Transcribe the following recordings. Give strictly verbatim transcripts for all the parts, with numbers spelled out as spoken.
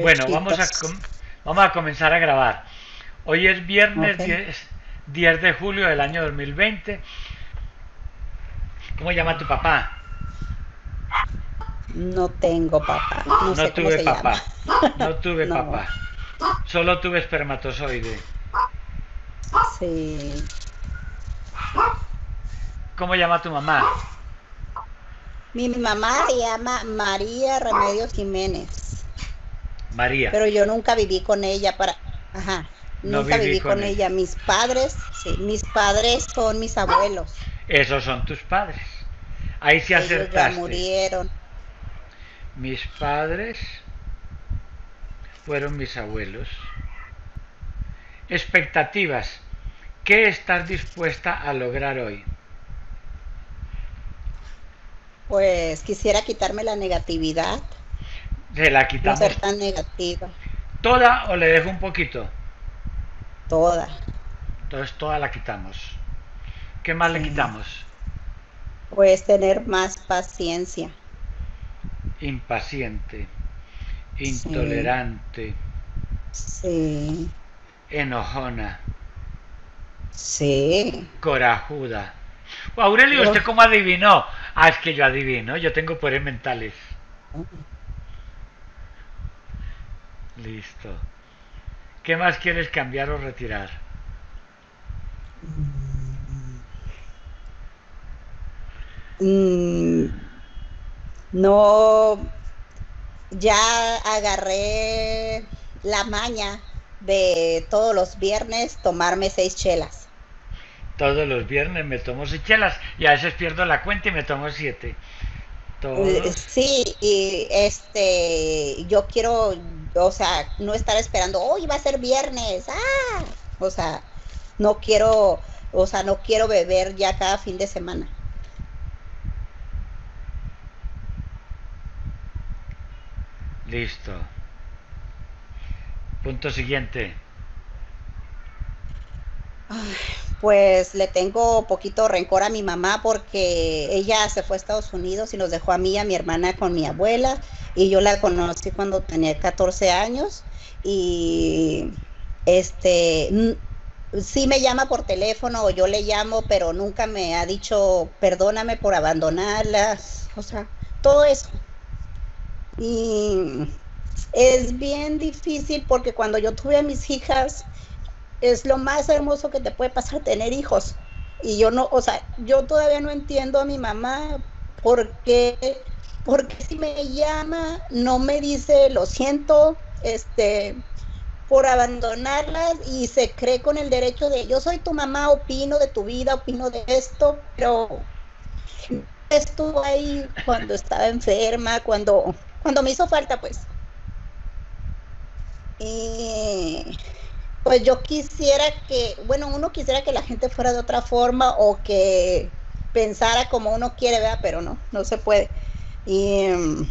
Bueno, vamos a, Besitos. com- vamos a comenzar a grabar. Hoy es viernes Ok. diez, diez de julio del año dos mil veinte. ¿Cómo llama tu papá? No tengo papá. No No sé cómo tuve se llama. papá. No tuve No. papá. Solo tuve espermatozoide. Sí. ¿Cómo llama tu mamá? Mi mamá se llama María Remedios Jiménez, María. pero yo nunca viví con ella para, ajá, No nunca viví viví con con ella. ella. Mis padres, sí, mis padres son mis abuelos. Esos son tus padres. Ahí sí Ellos ya acertaste. murieron. Mis padres fueron mis abuelos. Expectativas. ¿Qué estás dispuesta a lograr hoy? Pues quisiera quitarme la negatividad, ¿Se la no quitamos ser tan negativa, toda o le dejo un poquito? toda. Entonces toda la quitamos. ¿Qué más le Sí. quitamos? Pues tener más paciencia. Impaciente, Sí, intolerante, sí, enojona, sí. corajuda. Aurelio, ¿usted Uf. cómo adivinó? Ah, es que yo adivino, yo tengo poderes mentales. Listo. ¿Qué más quieres cambiar o retirar? Mm, mm, no, ya agarré la maña de todos los viernes tomarme seis chelas. Todos los viernes me tomo seis chelas y a veces pierdo la cuenta y me tomo siete. Eh, Todos. Sí, y este, yo quiero, o sea, no estar esperando, hoy va a ser viernes, ah, o sea, no quiero, o sea, no quiero beber ya cada fin de semana. Listo. Punto siguiente. Ay, pues le tengo poquito rencor a mi mamá porque ella se fue a Estados Unidos y nos dejó a mí y a mi hermana con mi abuela y yo la conocí cuando tenía catorce años y este n- sí me llama por teléfono o yo le llamo, pero nunca me ha dicho perdóname por abandonarlas, o sea, todo eso. Y es bien difícil porque cuando yo tuve a mis hijas es lo más hermoso que te puede pasar tener hijos. Y yo no, o sea, yo todavía no entiendo a mi mamá por qué, porque si me llama, no me dice lo siento, este, por abandonarlas y se cree con el derecho de yo soy tu mamá, opino de tu vida, opino de esto, pero estuvo ahí cuando estaba enferma, cuando, cuando me hizo falta, pues. Y pues yo quisiera que, bueno, uno quisiera que la gente fuera de otra forma o que pensara como uno quiere, ¿verdad? Pero no, no se puede. Y mm,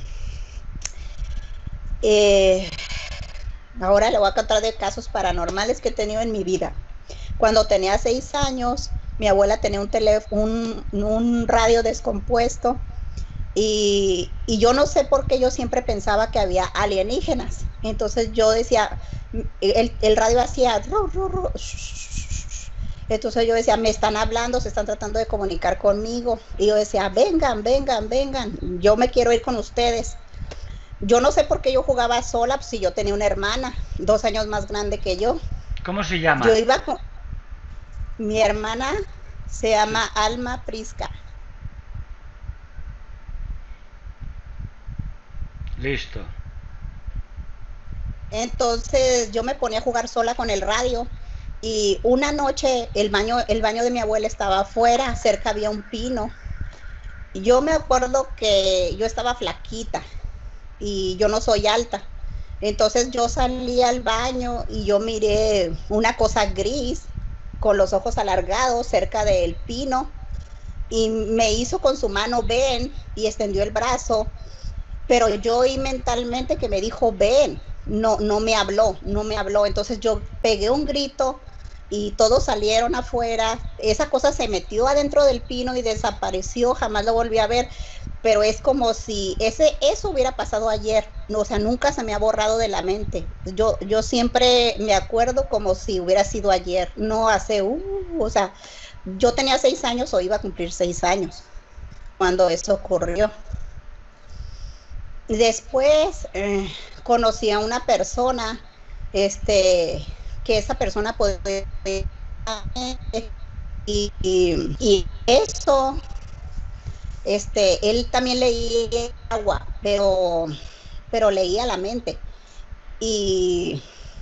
eh, ahora le voy a contar de casos paranormales que he tenido en mi vida. Cuando tenía seis años, mi abuela tenía un teléfono, un, un radio descompuesto y, y yo no sé por qué yo siempre pensaba que había alienígenas. Entonces yo decía, el, el radio hacía, ru, ru, ru, entonces yo decía, me están hablando, se están tratando de comunicar conmigo. Y yo decía, vengan, vengan, vengan, yo me quiero ir con ustedes. Yo no sé por qué yo jugaba sola, pues si yo tenía una hermana, dos años más grande que yo. ¿Cómo se Yo llama? iba con, mi hermana se Sí. llama Alma Prisca. Listo. Entonces yo me ponía a jugar sola con el radio y una noche el baño, el baño de mi abuela estaba afuera, cerca había un pino. Y yo me acuerdo que yo estaba flaquita y yo no soy alta. Entonces yo salí al baño y yo miré una cosa gris con los ojos alargados cerca del pino y me hizo con su mano ven y extendió el brazo, pero yo oí mentalmente que me dijo, ven, no, no me habló, no me habló. Entonces yo pegué un grito y todos salieron afuera. Esa cosa se metió adentro del pino y desapareció, jamás lo volví a ver. pero es como si ese, eso hubiera pasado ayer, no, o sea, nunca se me ha borrado de la mente. Yo, yo siempre me acuerdo como si hubiera sido ayer, no hace, uh, o sea, yo tenía seis años o iba a cumplir seis años cuando eso ocurrió. Después eh, conocí a una persona, este, que esa persona puede y, y, y eso, este, él también leía agua, pero, pero leía la mente. Y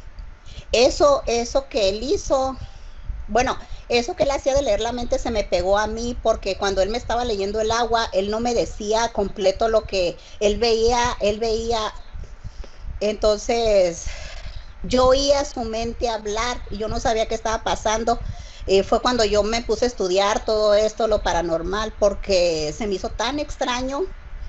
eso, eso que él hizo, bueno, eso que él hacía de leer la mente se me pegó a mí porque cuando él me estaba leyendo el agua, él no me decía completo lo que él veía, él veía, entonces yo oía su mente hablar y yo no sabía qué estaba pasando. Eh, fue cuando yo me puse a estudiar todo esto, lo paranormal, porque se me hizo tan extraño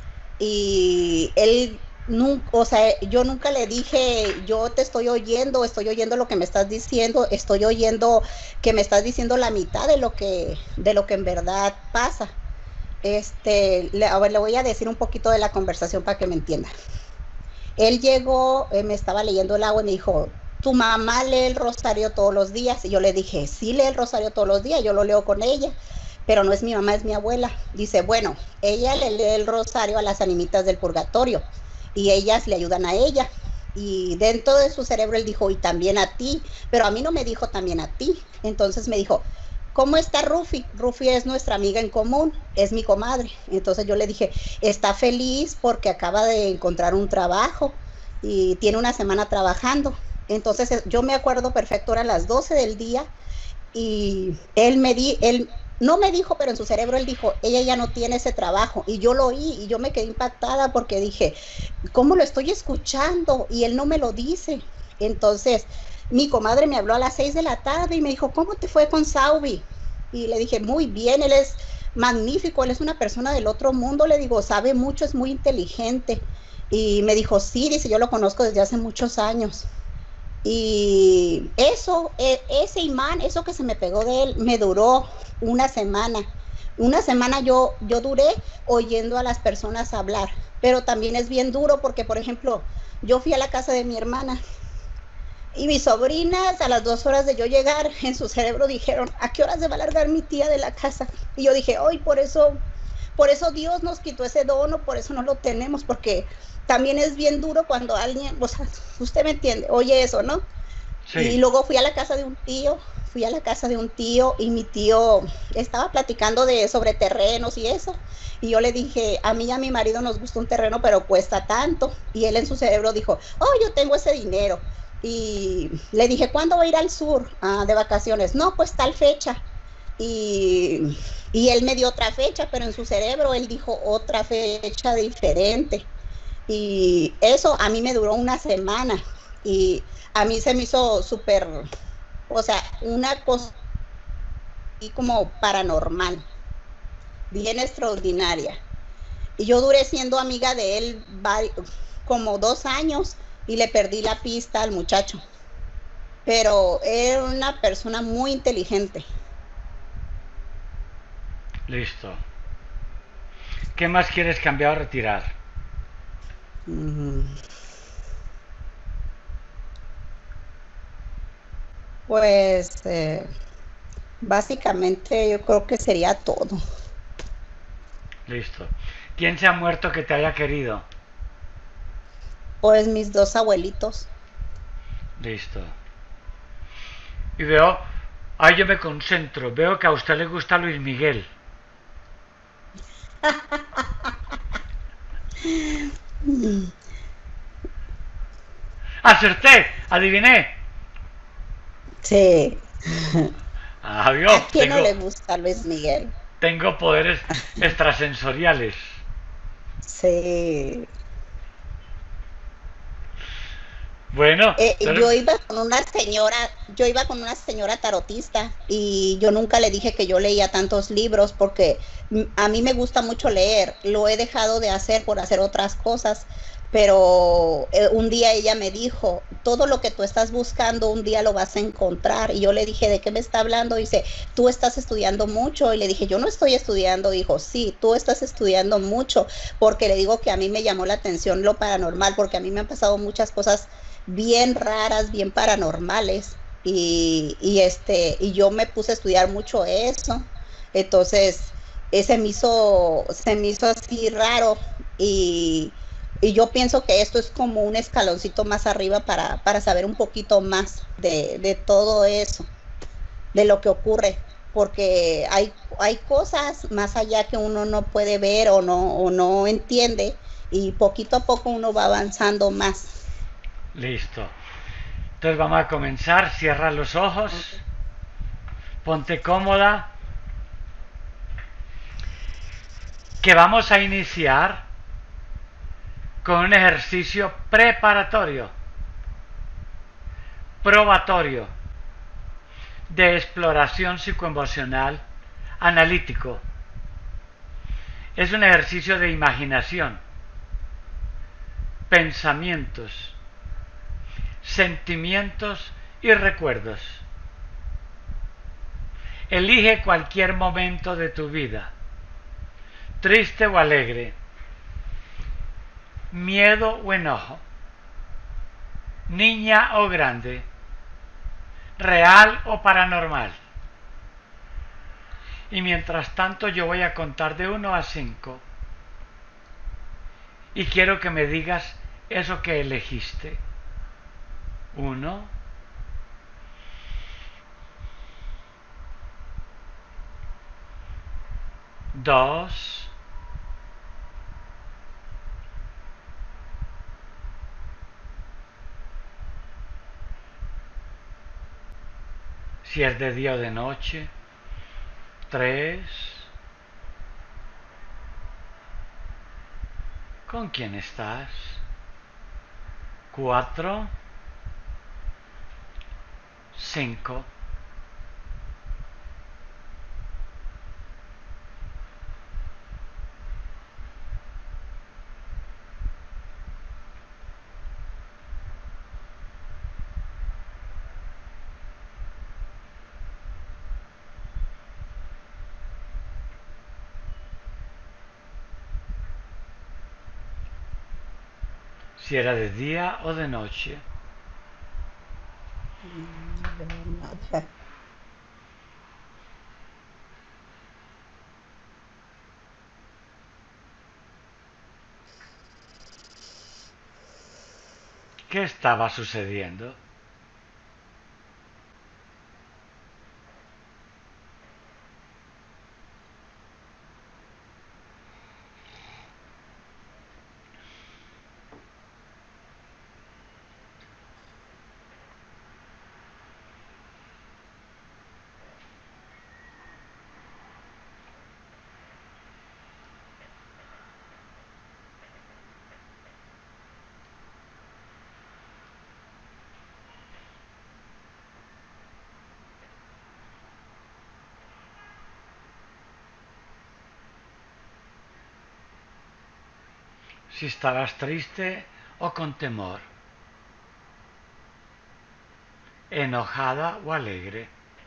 y él nunca, o sea, yo nunca le dije, yo te estoy oyendo, estoy oyendo lo que me estás diciendo, estoy oyendo que me estás diciendo la mitad de lo que, de lo que en verdad pasa. Este, le, a ver, le voy a decir un poquito de la conversación para que me entienda. Él llegó, eh, me estaba leyendo el agua y me dijo, tu mamá lee el rosario todos los días. Y yo le dije, sí, lee el rosario todos los días, yo lo leo con ella, pero no es mi mamá, es mi abuela. Dice, bueno, ella le lee el rosario a las animitas del purgatorio y ellas le ayudan a ella. Y dentro de su cerebro él dijo, y también a ti, pero a mí no me dijo también a ti. Entonces me dijo, ¿cómo está Rufi? Rufi es nuestra amiga en común, es mi comadre. Entonces yo le dije, está feliz porque acaba de encontrar un trabajo y tiene una semana trabajando. Entonces yo me acuerdo perfecto, eran las doce del día y él me di, él no me dijo, pero en su cerebro él dijo, ella ya no tiene ese trabajo. Y yo lo oí y yo me quedé impactada porque dije, ¿cómo lo estoy escuchando? Y él no me lo dice. Entonces mi comadre me habló a las seis de la tarde y me dijo, ¿cómo te fue con Saubi? Y le dije, muy bien, él es magnífico, él es una persona del otro mundo, le digo, sabe mucho, es muy inteligente. Y me dijo, sí, dice, yo lo conozco desde hace muchos años. Y eso, ese imán, eso que se me pegó de él, me duró una semana. Una semana yo, yo duré oyendo a las personas hablar, pero también es bien duro porque, por ejemplo, yo fui a la casa de mi hermana y mis sobrinas a las dos horas de yo llegar, en su cerebro dijeron, ¿a qué horas se va a largar mi tía de la casa? Y yo dije, hoy por eso, por eso Dios nos quitó ese dono, por eso no lo tenemos, porque también es bien duro cuando alguien, o sea, usted me entiende, oye eso, ¿no? Sí. Y luego fui a la casa de un tío, fui a la casa de un tío y mi tío estaba platicando de sobre terrenos y eso. Y yo le dije, a mí y a mi marido nos gusta un terreno, pero cuesta tanto. Y él en su cerebro dijo, oh, yo tengo ese dinero. Y le dije, ¿cuándo voy a ir al sur ah, de vacaciones? No, pues tal fecha. Y, y él me dio otra fecha, pero en su cerebro él dijo otra fecha diferente. Y eso a mí me duró una semana y a mí se me hizo súper, o sea, una cosa y como paranormal, bien extraordinaria. Y yo duré siendo amiga de él como dos años y le perdí la pista al muchacho. Pero era una persona muy inteligente. Listo. ¿Qué más quieres cambiar o retirar? Pues eh, básicamente yo creo que sería todo. Listo. ¿Quién se ha muerto que te haya querido? Pues mis dos abuelitos. Listo. Y veo, ahí yo me concentro, veo que a usted le gusta Luis Miguel. ¡Acerté! ¡Adiviné! Sí. Ah, ¿vio? ¿A quién tengo, no le gusta Luis Miguel? Tengo poderes extrasensoriales. Sí. Bueno, eh, pero... yo iba con una señora, yo iba con una señora tarotista y yo nunca le dije que yo leía tantos libros porque a mí me gusta mucho leer, lo he dejado de hacer por hacer otras cosas, pero eh, un día ella me dijo, todo lo que tú estás buscando un día lo vas a encontrar. Y yo le dije, ¿de qué me está hablando? Dice, tú estás estudiando mucho. Y le dije, yo no estoy estudiando. Dijo, sí, tú estás estudiando mucho, porque le digo que a mí me llamó la atención lo paranormal, porque a mí me han pasado muchas cosas bien raras, bien paranormales. Y, y este, y yo me puse a estudiar mucho eso. Entonces, eh, se me hizo, se me hizo así raro. Y, y yo pienso que esto es como un escaloncito más arriba para, para saber un poquito más de, de todo eso, de lo que ocurre, porque hay, hay cosas más allá que uno no puede ver o no, o no entiende, y poquito a poco uno va avanzando más. Listo. Entonces vamos a comenzar. Cierra los ojos. Ponte cómoda. Que vamos a iniciar con un ejercicio preparatorio, probatorio, de exploración psicoemocional analítico. Es un ejercicio de imaginación, pensamientos, sentimientos y recuerdos. Elige cualquier momento de tu vida, triste o alegre, miedo o enojo, niña o grande, real o paranormal. Y mientras tanto yo voy a contar de uno a cinco y quiero que me digas eso que elegiste. Uno, dos, si es de día o de noche, tres, ¿con quién estás? Cuatro, cinco. Si era de día o de noche. ¿Qué estaba sucediendo? Si estabas triste o con temor, enojada o alegre.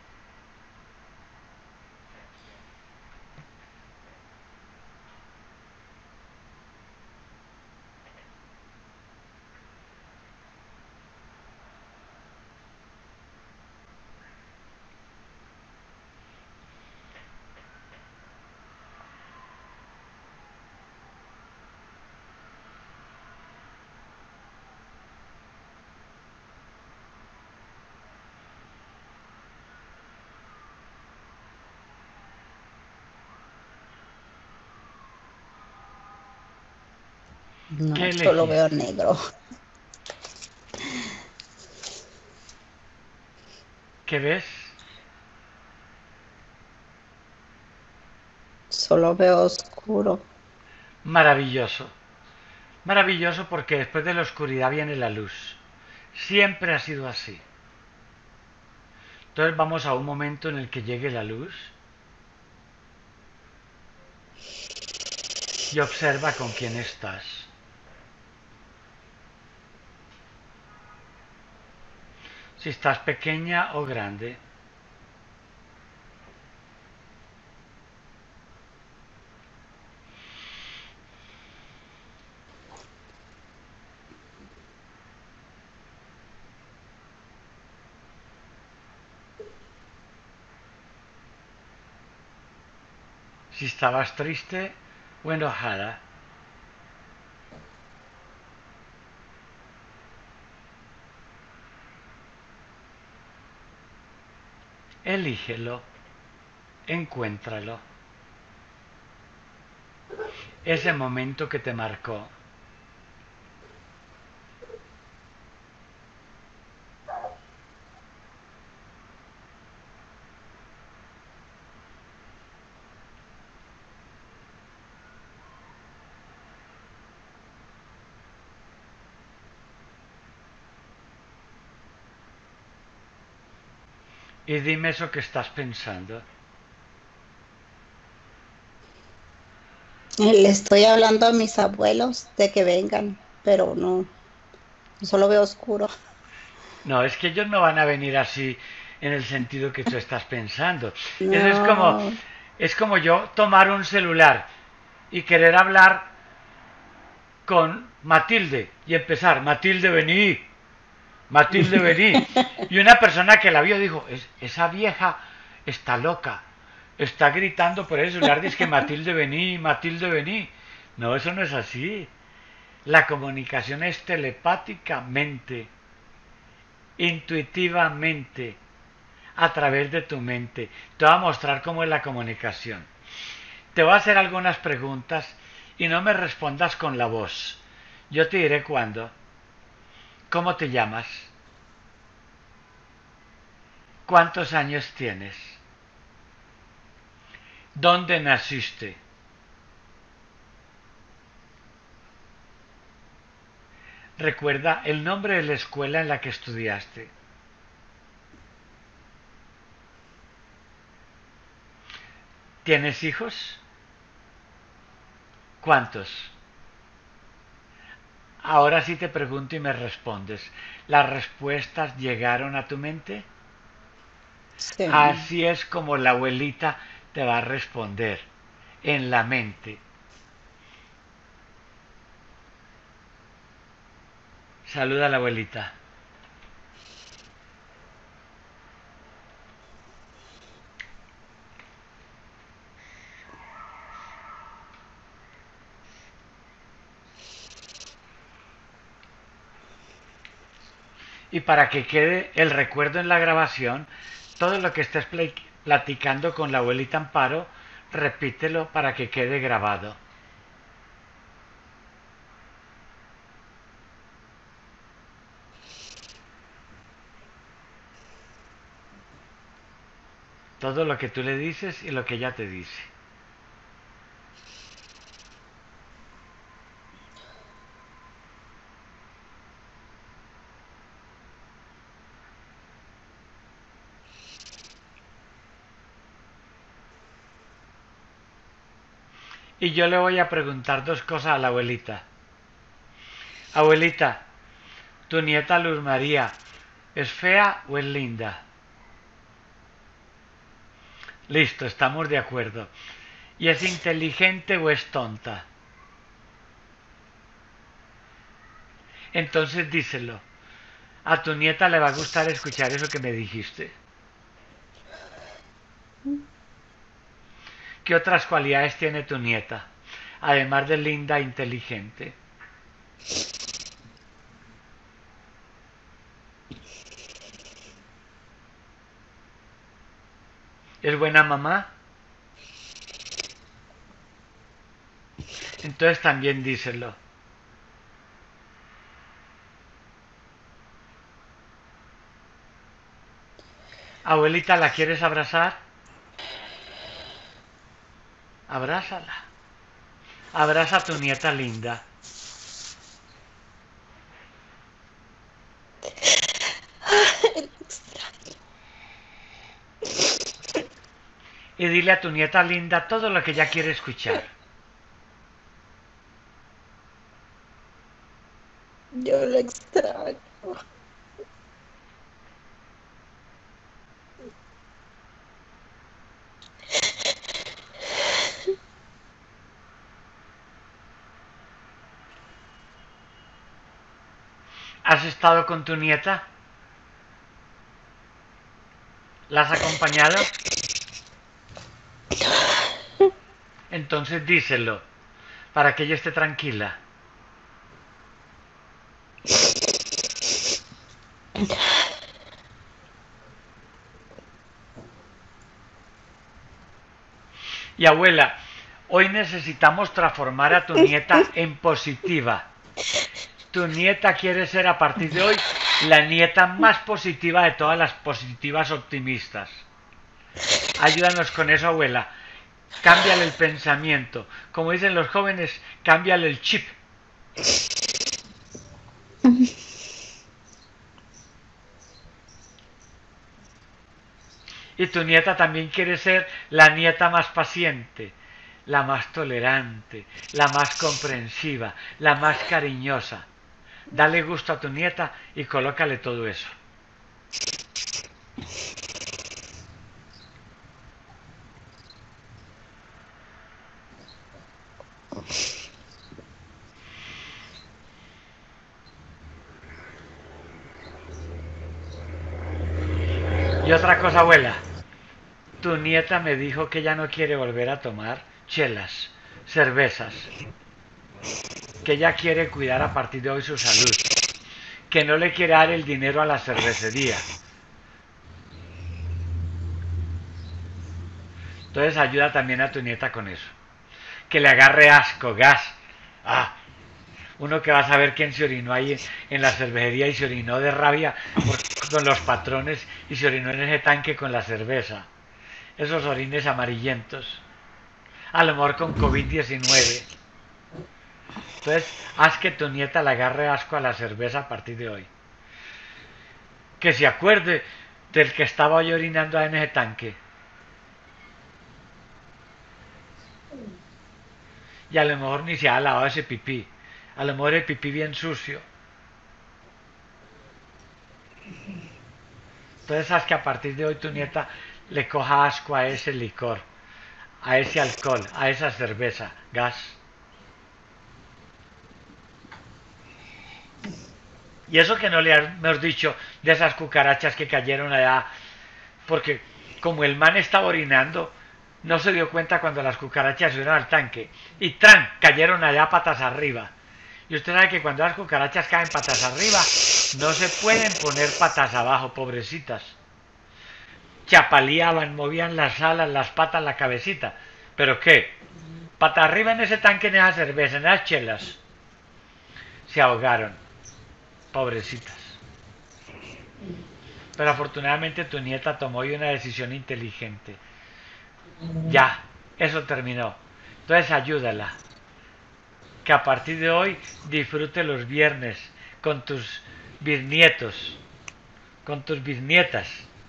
¿Qué No, solo veo elegiste? negro. ¿Qué ves? Solo veo oscuro. Maravilloso. Maravilloso porque después de la oscuridad viene la luz. Siempre ha sido así. Entonces vamos a un momento en el que llegue la luz y observa con quién estás. si estás pequeña o grande. Si estabas triste o enojada. Elígelo, encuéntralo. Ese momento que te marcó. Y dime eso que estás pensando. Le estoy hablando a mis abuelos de que vengan, pero no, solo veo oscuro. No, es que ellos no van a venir así en el sentido que tú estás pensando. Eso es como, No, es como yo tomar un celular y querer hablar con Matilde y empezar, Matilde vení, Matilde vení. Y una persona que la vio dijo, es, esa vieja está loca, está gritando por el celular, dice que Matilde vení, Matilde vení. No, eso no es así. La comunicación es telepáticamente, intuitivamente, a través de tu mente. Te voy a mostrar cómo es la comunicación. Te voy a hacer algunas preguntas y no me respondas con la voz. Yo te diré cuándo. ¿Cómo te llamas? ¿Cuántos años tienes? ¿Dónde naciste? Recuerda el nombre de la escuela en la que estudiaste. ¿Tienes hijos? ¿Cuántos? Ahora sí te pregunto y me respondes. ¿Las respuestas llegaron a tu mente? sí. Así es como la abuelita te va a responder, en la mente. Saluda a la abuelita. Y para que quede el recuerdo en la grabación, todo lo que estés platicando con la abuelita Amparo, repítelo para que quede grabado. Todo lo que tú le dices y lo que ella te dice. Y yo le voy a preguntar dos cosas a la abuelita. Abuelita, ¿tu nieta Luz María es fea o es linda? Listo, estamos de acuerdo. ¿Y es inteligente o es tonta? Entonces díselo. A tu nieta le va a gustar escuchar eso que me dijiste. ¿Qué otras cualidades tiene tu nieta? Además de linda e inteligente. ¿Es buena mamá? Entonces también díselo. Abuelita, ¿la quieres abrazar? Abrázala. Abraza a tu nieta linda. Y dile a tu nieta linda todo lo que ella quiere escuchar. Yo lo extraño. ¿Has estado con tu nieta? ¿La has acompañado? Entonces díselo, para que ella esté tranquila. Y abuela, hoy necesitamos transformar a tu nieta en positiva. Tu nieta quiere ser a partir de hoy la nieta más positiva de todas las positivas optimistas. Ayúdanos con eso, abuela. Cámbiale el pensamiento. Como dicen los jóvenes, cámbiale el chip. Y tu nieta también quiere ser la nieta más paciente, la más tolerante, la más comprensiva, la más cariñosa. Dale gusto a tu nieta y colócale todo eso. Y otra cosa, abuela. Tu nieta me dijo que ya no quiere volver a tomar chelas, cervezas. Que ella quiere cuidar a partir de hoy su salud. Que no le quiere dar el dinero a la cervecería. Entonces ayuda también a tu nieta con eso. Que le agarre asco, gas. Ah, uno que va a saber quién se orinó ahí en la cervecería y se orinó de rabia por, con los patrones y se orinó en ese tanque con la cerveza. Esos orines amarillentos. A lo mejor con COVID diecinueve. Entonces, haz que tu nieta le agarre asco a la cerveza a partir de hoy. Que se acuerde del que estaba hoy orinando en ese tanque. Y a lo mejor ni se ha lavado ese pipí. A lo mejor el pipí bien sucio. Entonces haz que a partir de hoy tu nieta le coja asco a ese licor, a ese alcohol, a esa cerveza, gas. Y eso que no le hemos dicho de esas cucarachas que cayeron allá, porque como el man estaba orinando, no se dio cuenta cuando las cucarachas subieron al tanque y ¡tran! Cayeron allá patas arriba. Y usted sabe que cuando las cucarachas caen patas arriba, no se pueden poner patas abajo, pobrecitas. Chapaleaban, movían las alas, las patas, la cabecita. ¿Pero qué? Patas arriba en ese tanque, en esa cerveza, en esas chelas. Se ahogaron. Pobrecitas. Pero afortunadamente tu nieta tomó hoy una decisión inteligente. Ya, eso terminó. Entonces ayúdala. Que a partir de hoy disfrute los viernes con tus bisnietos, con tus bisnietas.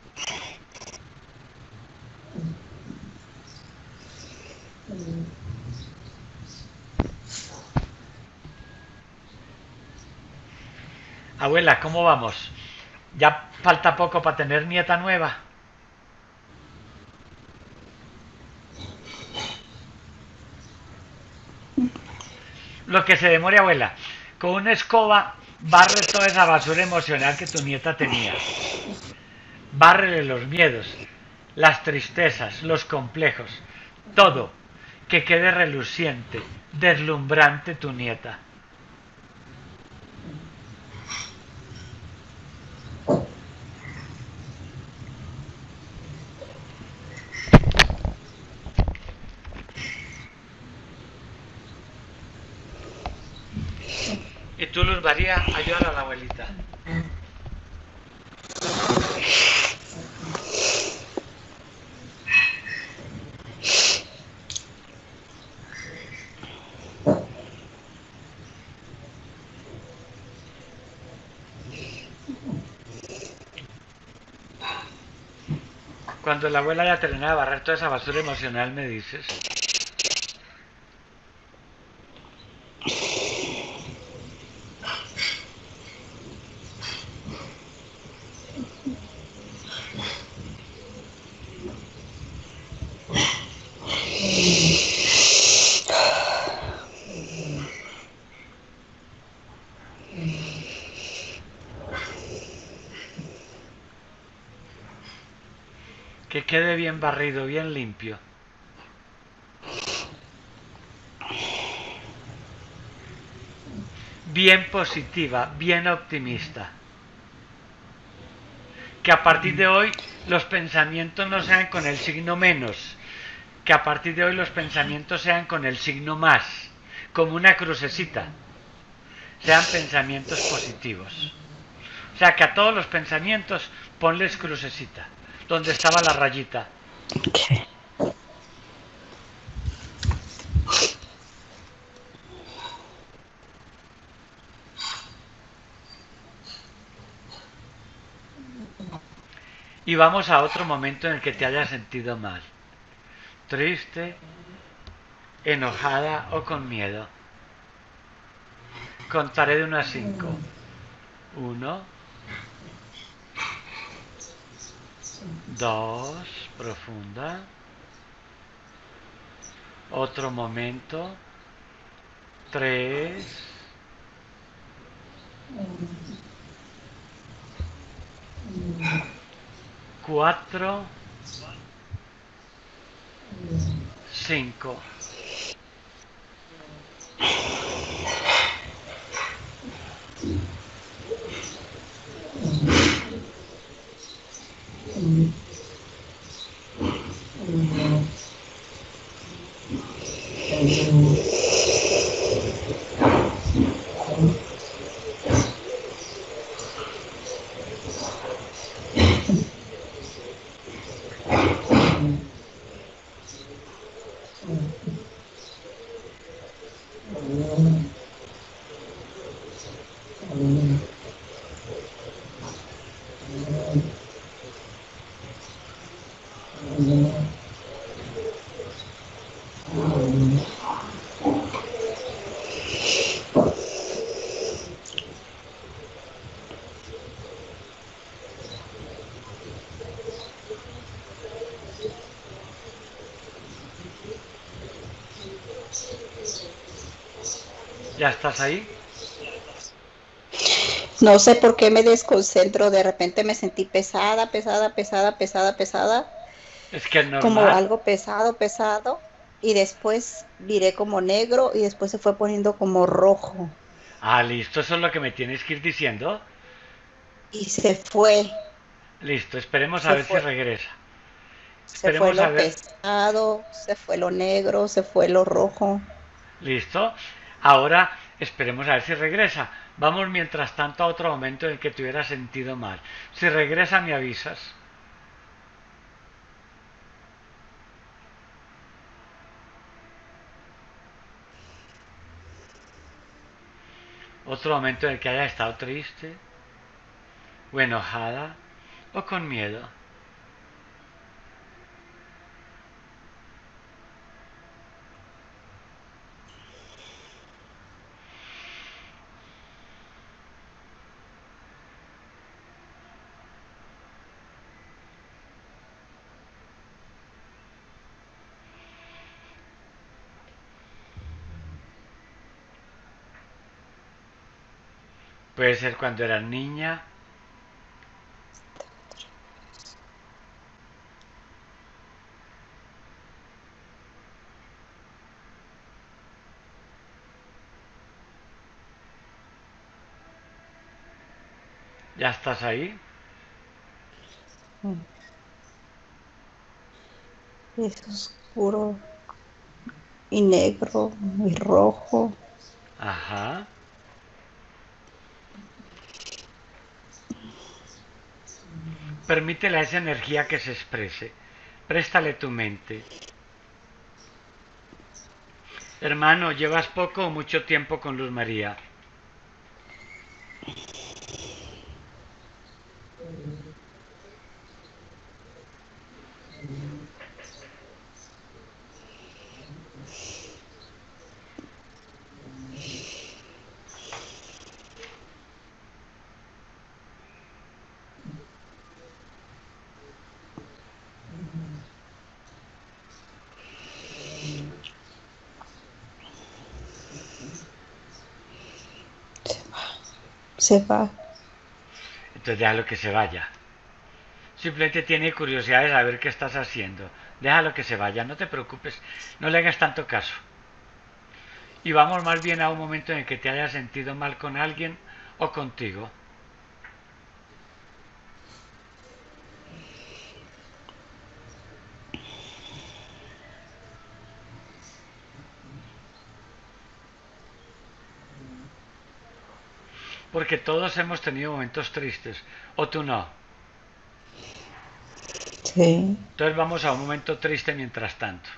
Abuela, ¿cómo vamos? ¿Ya falta poco para tener nieta nueva? Lo que se demore, abuela. Con una escoba barre toda esa basura emocional que tu nieta tenía. Bárrele los miedos, las tristezas, los complejos, todo. Que quede reluciente, deslumbrante tu nieta. Y tú, Luz María, ayúdala a la abuelita. Cuando la abuela ya terminaba de barrer toda esa basura emocional, me dices. quede bien barrido, bien limpio. Bien positiva, bien optimista. Que a partir de hoy los pensamientos no sean con el signo menos, que a partir de hoy los pensamientos sean con el signo más, como una crucecita, sean pensamientos positivos. O sea, que a todos los pensamientos ponles crucecita, donde estaba la rayita. Y vamos a otro momento en el que te hayas sentido mal. Triste, enojada o con miedo. Contaré de uno a cinco. Uno, dos, profunda. Otro momento. Tres. Cuatro. Cinco. ¿Ya estás ahí? No sé por qué me desconcentro, de repente me sentí pesada, pesada, pesada, pesada, pesada, Es que es como normal. algo pesado, pesado, y después viré como negro y después se fue poniendo como rojo Ah, listo, eso es lo que me tienes que ir diciendo. y se fue, Listo, esperemos a se ver si fue, regresa. se fue Esperemos a lo ver. pesado, se fue lo negro, se fue lo rojo. Listo. Ahora esperemos a ver si regresa. Vamos mientras tanto a otro momento en el que te hubieras sentido mal. Si regresa me avisas. Otro momento en el que haya estado triste, o enojada, o con miedo. Puede ser cuando eras niña. ¿Ya estás ahí? Es oscuro y negro y rojo. Ajá. Permítele a esa energía que se exprese. Préstale tu mente. Hermano, ¿llevas poco o mucho tiempo con Luz María? Se va. Entonces déjalo que se vaya. Simplemente tiene curiosidad de saber qué estás haciendo. Déjalo que se vaya, no te preocupes, no le hagas tanto caso. Y vamos más bien a un momento en el que te hayas sentido mal con alguien o contigo. Porque todos hemos tenido momentos tristes, o tú no. Sí. Entonces vamos a un momento triste mientras tanto.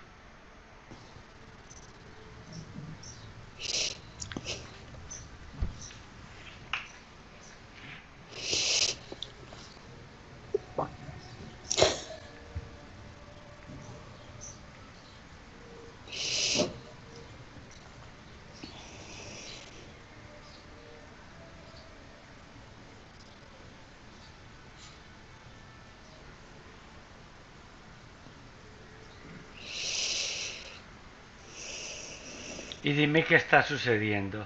Y dime qué está sucediendo.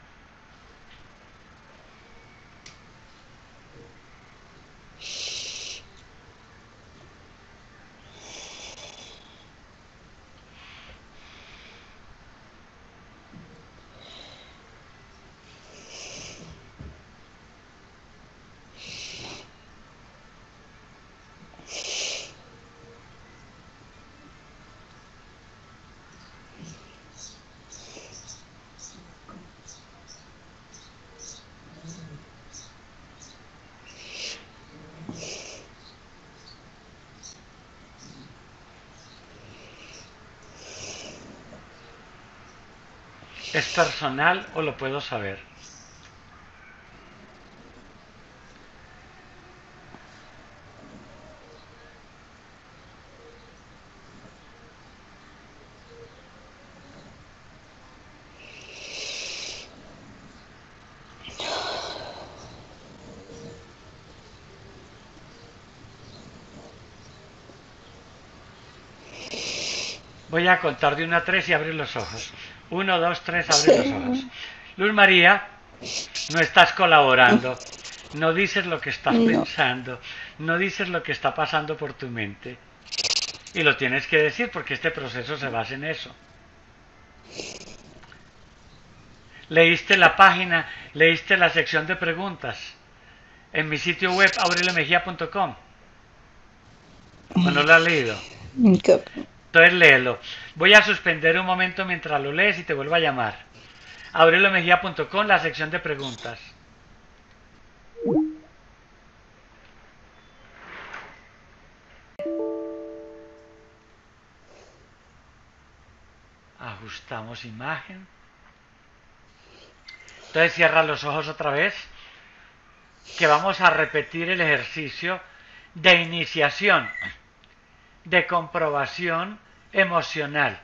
¿Es personal o lo puedo saber? Voy a contar de uno a tres y abre los ojos. Uno, dos, tres, abre los ojos. Luz María, no estás colaborando. No dices lo que estás No. pensando. No dices lo que está pasando por tu mente. Y lo tienes que decir porque este proceso se basa en eso. Leíste la página, leíste la sección de preguntas en mi sitio web aurelio mejía punto com. ¿O no lo has leído? ¿Qué? Entonces léelo. Voy a suspender un momento mientras lo lees y te vuelvo a llamar. aurelio mejía punto com, la sección de preguntas. Ajustamos imagen. Entonces cierra los ojos otra vez, que vamos a repetir el ejercicio de iniciación, de comprobación emocional.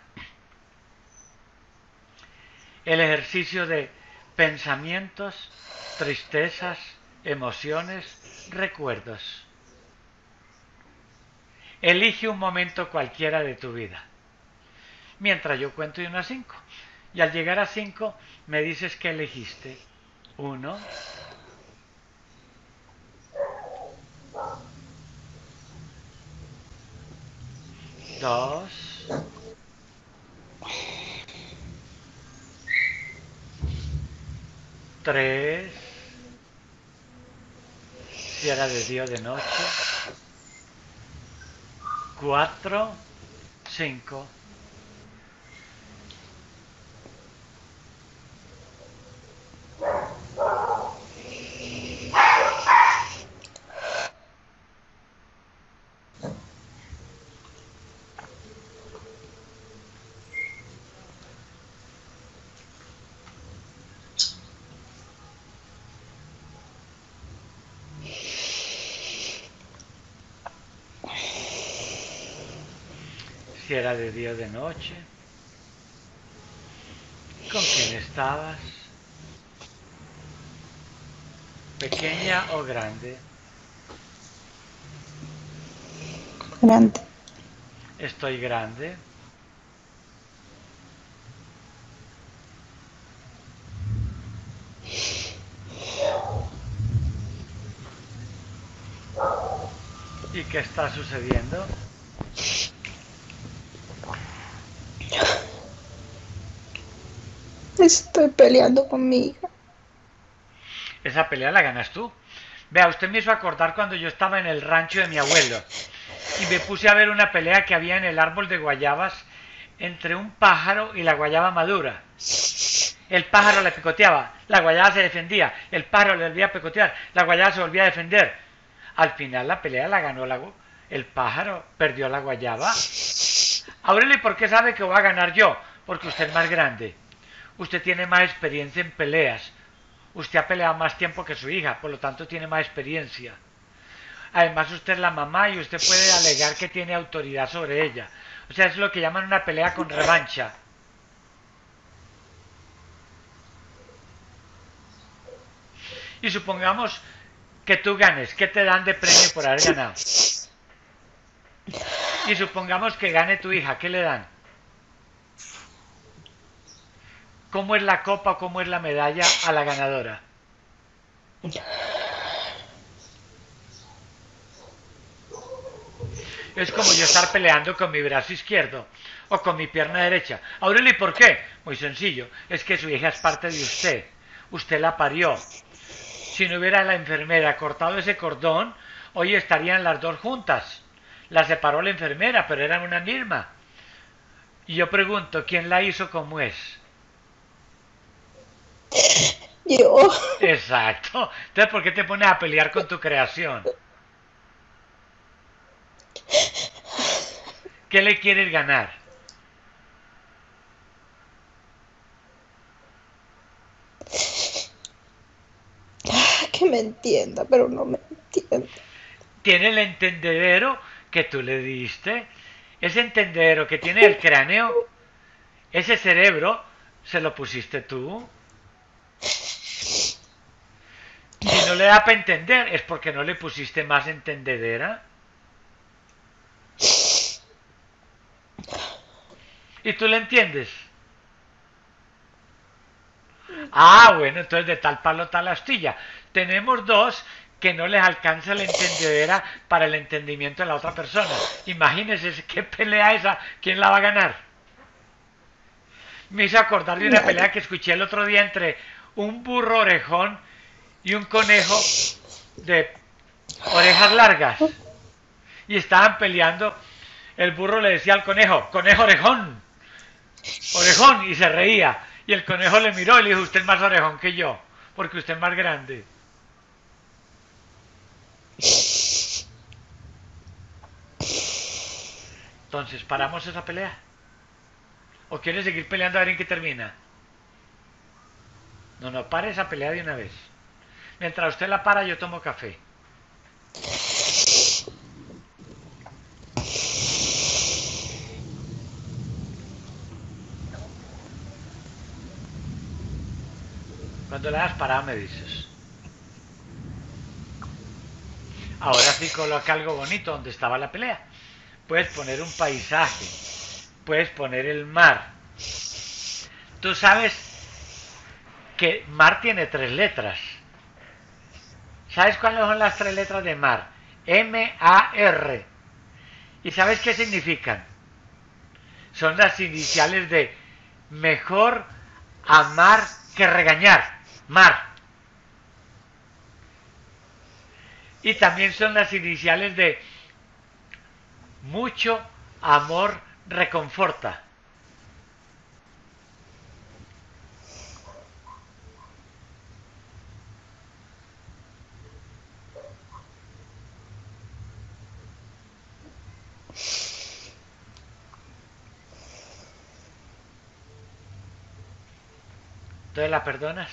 El ejercicio de pensamientos, tristezas, emociones, recuerdos. Elige un momento cualquiera de tu vida, mientras yo cuento de uno a cinco. Y al llegar a cinco me dices qué elegiste. Uno, dos, tres, si era de día o de noche, cuatro, cinco. Si era de día o de noche, con quién estabas, pequeña o grande, Grande. estoy grande, ¿Y qué está sucediendo? Estoy peleando con mi hija. Esa pelea la ganas tú. Vea, usted me hizo acordar cuando yo estaba en el rancho de mi abuelo y me puse a ver una pelea que había en el árbol de guayabas entre un pájaro y la guayaba madura. El pájaro le picoteaba, la guayaba se defendía, el pájaro le volvía a picotear, la guayaba se volvía a defender. Al final la pelea la ganó la, el pájaro, perdió la guayaba. Aurelio, ¿por qué sabe que voy a ganar yo? Porque usted es más grande. Usted tiene más experiencia en peleas. Usted ha peleado más tiempo que su hija, por lo tanto tiene más experiencia. Además usted es la mamá y usted puede alegar que tiene autoridad sobre ella. O sea, es lo que llaman una pelea con revancha. Y supongamos que tú ganes, ¿qué te dan de premio por haber ganado? Y supongamos que gane tu hija, ¿qué le dan? ¿Cómo es la copa o cómo es la medalla a la ganadora? Es como yo estar peleando con mi brazo izquierdo o con mi pierna derecha. Aurelio, ¿y por qué? Muy sencillo, es que su hija es parte de usted. Usted la parió. Si no hubiera la enfermera cortado ese cordón, hoy estarían las dos juntas. La separó la enfermera, pero eran una misma. Y yo pregunto, ¿quién la hizo como es? Yo. Exacto. Entonces, ¿por qué te pones a pelear con tu creación? ¿Qué le quieres ganar? Que me entienda, pero no me entiende. Tiene el entendedero que tú le diste. Ese entendedero que tiene el cráneo, ese cerebro, se lo pusiste tú. Si no le da para entender, es porque no le pusiste más entendedera. ¿Y tú le entiendes? Ah, bueno, entonces de tal palo tal astilla. Tenemos dos que no les alcanza la entendedera para el entendimiento de la otra persona. Imagínense qué pelea esa, ¿quién la va a ganar? Me hizo acordar de una pelea que escuché el otro día entre un burro orejón y un conejo de orejas largas. Y estaban peleando. El burro le decía al conejo, conejo orejón, orejón, y se reía. Y el conejo le miró y le dijo, usted es más orejón que yo, porque usted es más grande. Entonces, ¿paramos esa pelea? ¿O quiere seguir peleando a ver en qué termina? No, no, pare esa pelea de una vez. Mientras usted la para, yo tomo café. Cuando la hayas parado me dices. Ahora sí coloca algo bonito donde estaba la pelea. Puedes poner un paisaje. Puedes poner el mar. Tú sabes que mar tiene tres letras. ¿Sabes cuáles son las tres letras de mar? M A R. ¿Y sabes qué significan? Son las iniciales de mejor amar que regañar. Mar. Y también son las iniciales de mucho amor reconforta. ¿Entonces la perdonas?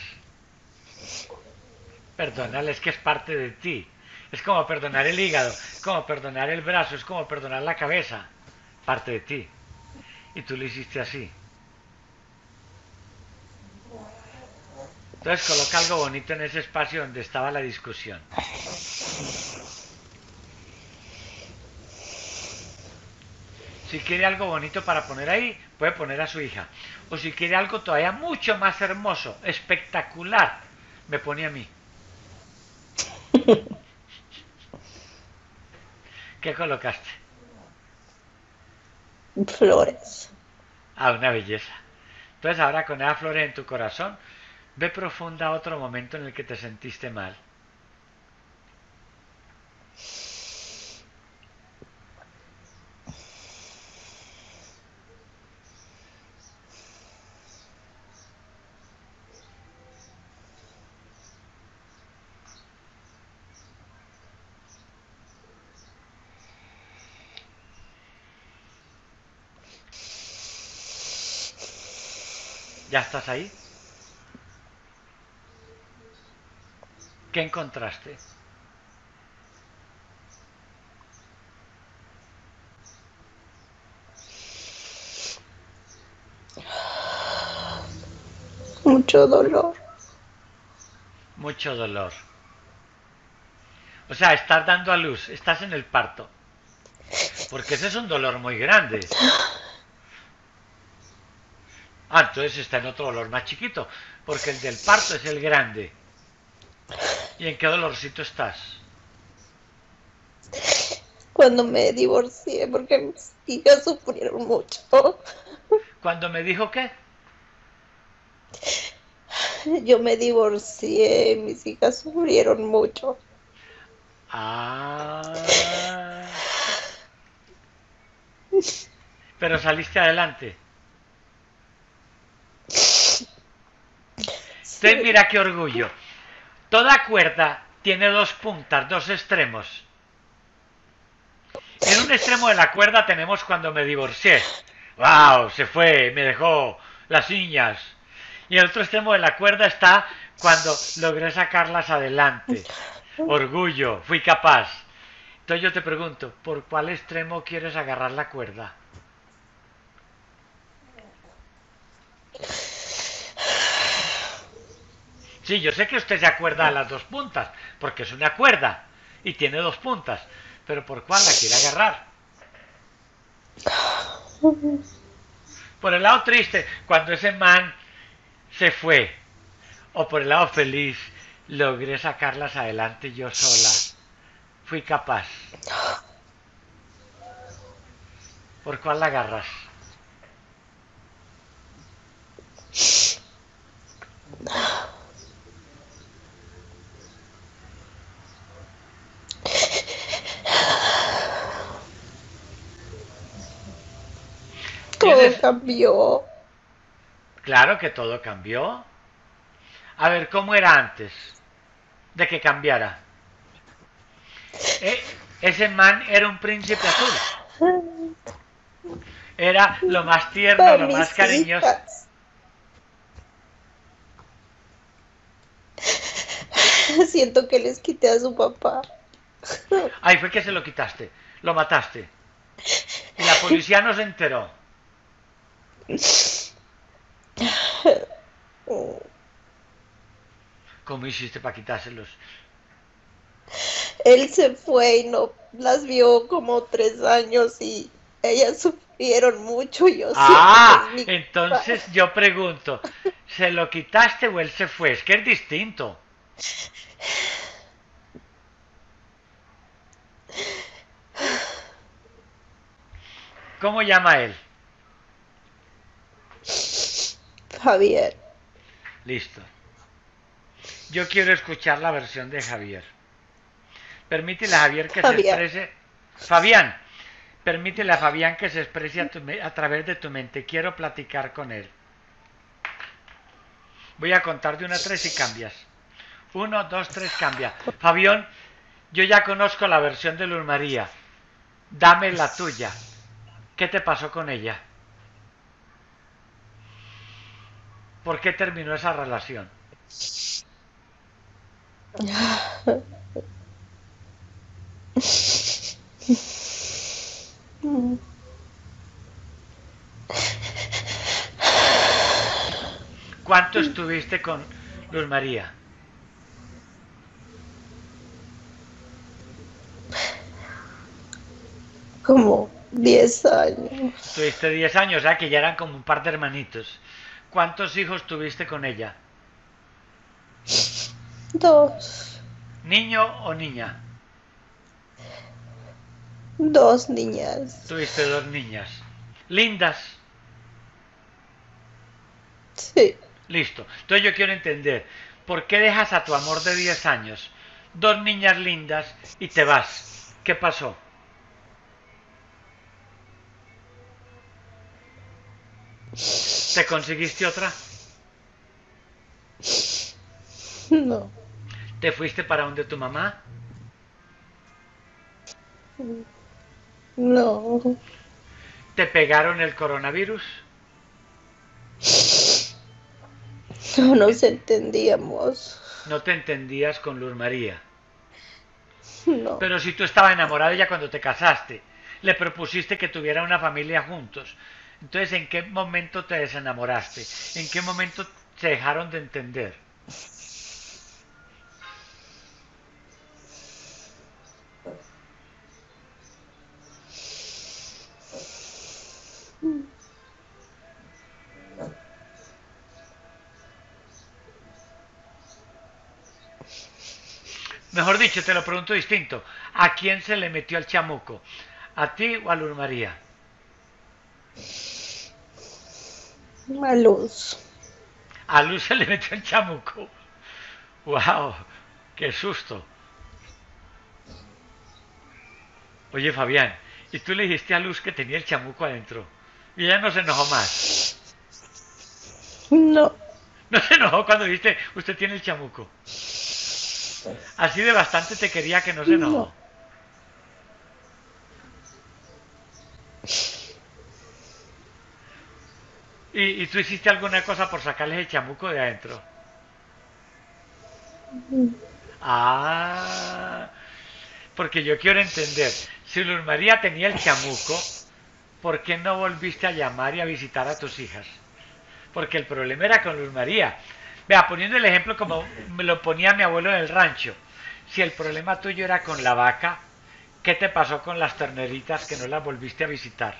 Perdónale, es que es parte de ti. Es como perdonar el hígado, es como perdonar el brazo, es como perdonar la cabeza. Parte de ti. Y tú lo hiciste así. Entonces coloca algo bonito en ese espacio donde estaba la discusión. Si quiere algo bonito para poner ahí, puede poner a su hija. O si quiere algo todavía mucho más hermoso, espectacular, me pone a mí. ¿Qué colocaste? Flores. Ah, una belleza. Entonces ahora con esas flores en tu corazón, ve profunda otro momento en el que te sentiste mal. ¿Ya estás ahí? ¿Qué encontraste? Mucho dolor. Mucho dolor. O sea, estás dando a luz, estás en el parto. Porque ese es un dolor muy grande. Ah, entonces está en otro dolor más chiquito. Porque el del parto es el grande. ¿Y en qué dolorcito estás? Cuando me divorcié, porque mis hijas sufrieron mucho. Cuando me dijo qué. Yo me divorcié, mis hijas sufrieron mucho. Ah. Pero saliste adelante. Entonces Sí. mira qué orgullo. Toda cuerda tiene dos puntas, dos extremos. En un extremo de la cuerda tenemos cuando me divorcié. ¡Wow! Se fue, me dejó las niñas. Y en el otro extremo de la cuerda está cuando logré sacarlas adelante. Orgullo, fui capaz. Entonces yo te pregunto, ¿por cuál extremo quieres agarrar la cuerda? Sí, yo sé que usted se acuerda de las dos puntas, porque es una cuerda y tiene dos puntas, pero ¿por cuál la quiere agarrar? Por el lado triste, cuando ese man se fue, o por el lado feliz, logré sacarlas adelante yo sola. Fui capaz. ¿Por cuál la agarras? Todo ¿Tienes? cambió. Claro que todo cambió. A ver, ¿cómo era antes de que cambiara? Eh, ese man era un príncipe azul. Era lo más tierno, Para lo más mis cariñoso. hijas. Siento que les quité a su papá. Ahí fue que se lo quitaste, lo mataste. Y la policía no se enteró. ¿Cómo hiciste para quitárselos? Él se fue y no las vio como tres años y ellas sufrieron mucho. Yo siento que Ah, es mi culpa. entonces yo pregunto, ¿se lo quitaste o él se fue? Es que es distinto. ¿Cómo llama él? Javier. Listo. Yo quiero escuchar la versión de Javier. Permítele a Javier que se Javier. exprese. Fabián, permítele a Fabián que se exprese a, tu, a través de tu mente. Quiero platicar con él. Voy a contar de una a tres y cambias. Uno, dos, tres, cambia. Fabián, yo ya conozco la versión de Luz María. Dame la tuya. ¿Qué te pasó con ella? ¿Por qué terminó esa relación? ¿Cuánto estuviste con Luz María? Como diez años. Tuviste diez años, ¿eh? Que ya eran como un par de hermanitos. ¿Cuántos hijos tuviste con ella? Dos. ¿Niño o niña? Dos niñas. Tuviste dos niñas. Lindas. Sí. Listo. Entonces yo quiero entender, ¿por qué dejas a tu amor de diez años, dos niñas lindas, y te vas? ¿Qué pasó? ¿Te conseguiste otra? No. ¿Te fuiste para donde tu mamá? No. ¿Te pegaron el coronavirus? No nos entendíamos. No te entendías con Luz María. No. Pero si tú estabas enamorada de ella cuando te casaste, le propusiste que tuviera una familia juntos. Entonces, ¿en qué momento te desenamoraste? ¿En qué momento se dejaron de entender? Mejor dicho, te lo pregunto distinto. ¿A quién se le metió el chamuco? ¿A ti o a Luz María? A Luz. A Luz se le metió el chamuco. ¡Wow! ¡Qué susto! Oye, Fabián, ¿y tú le dijiste a Luz que tenía el chamuco adentro? Y ella no se enojó más. No. No se enojó cuando dijiste, usted tiene el chamuco. Así de bastante te quería que no se enojó. No. ¿Y, y tú hiciste alguna cosa por sacarles el chamuco de adentro? Ah, porque yo quiero entender, si Luz María tenía el chamuco, ¿por qué no volviste a llamar y a visitar a tus hijas? Porque el problema era con Luz María. Vea, poniendo el ejemplo como me lo ponía mi abuelo en el rancho. Si el problema tuyo era con la vaca, ¿qué te pasó con las terneritas que no las volviste a visitar?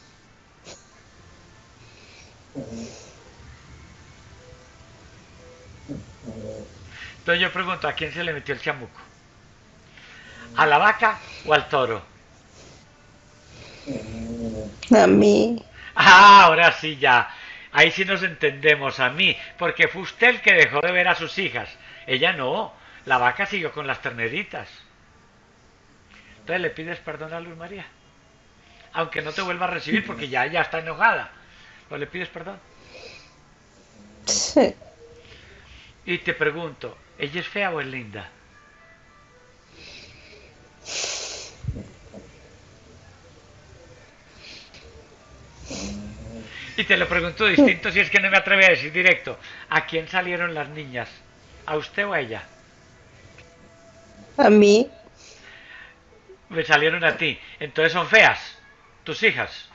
Entonces yo pregunto, ¿a quién se le metió el chamuco? ¿A la vaca o al toro? A mí. Ah, ahora sí ya. Ahí sí nos entendemos, a mí, porque fue usted el que dejó de ver a sus hijas. Ella no, la vaca siguió con las terneritas. Entonces le pides perdón a Luz María. Aunque no te vuelva a recibir porque ya, ya está enojada. ¿O le pides perdón? Sí. Y te pregunto, ¿ella es fea o es linda? Y te lo pregunto distinto si es que no me atrevo a decir directo. ¿A quién salieron las niñas? ¿A usted o a ella? A mí. Me salieron a ti. Entonces son feas. Tus hijas.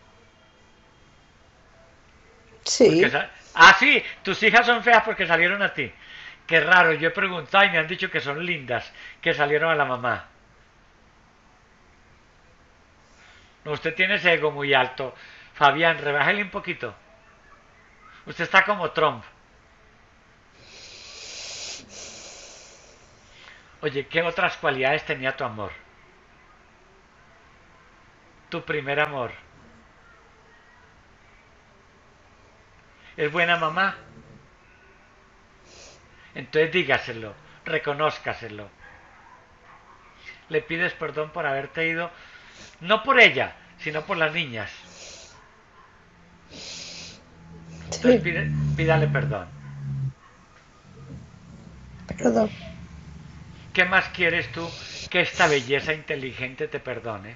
Porque Sí. sa- ah, sí, tus hijas son feas porque salieron a ti. Qué raro, yo he preguntado y me han dicho que son lindas, que salieron a la mamá. No, usted tiene ese ego muy alto. Fabián, rebájale un poquito. Usted está como Trump. Oye, ¿qué otras cualidades tenía tu amor? Tu primer amor. ¿Es buena mamá? Entonces dígaselo, reconózcaselo. Le pides perdón por haberte ido, no por ella, sino por las niñas. Entonces Sí. pide, pídale perdón. Perdón. ¿Qué más quieres tú que esta belleza inteligente te perdone?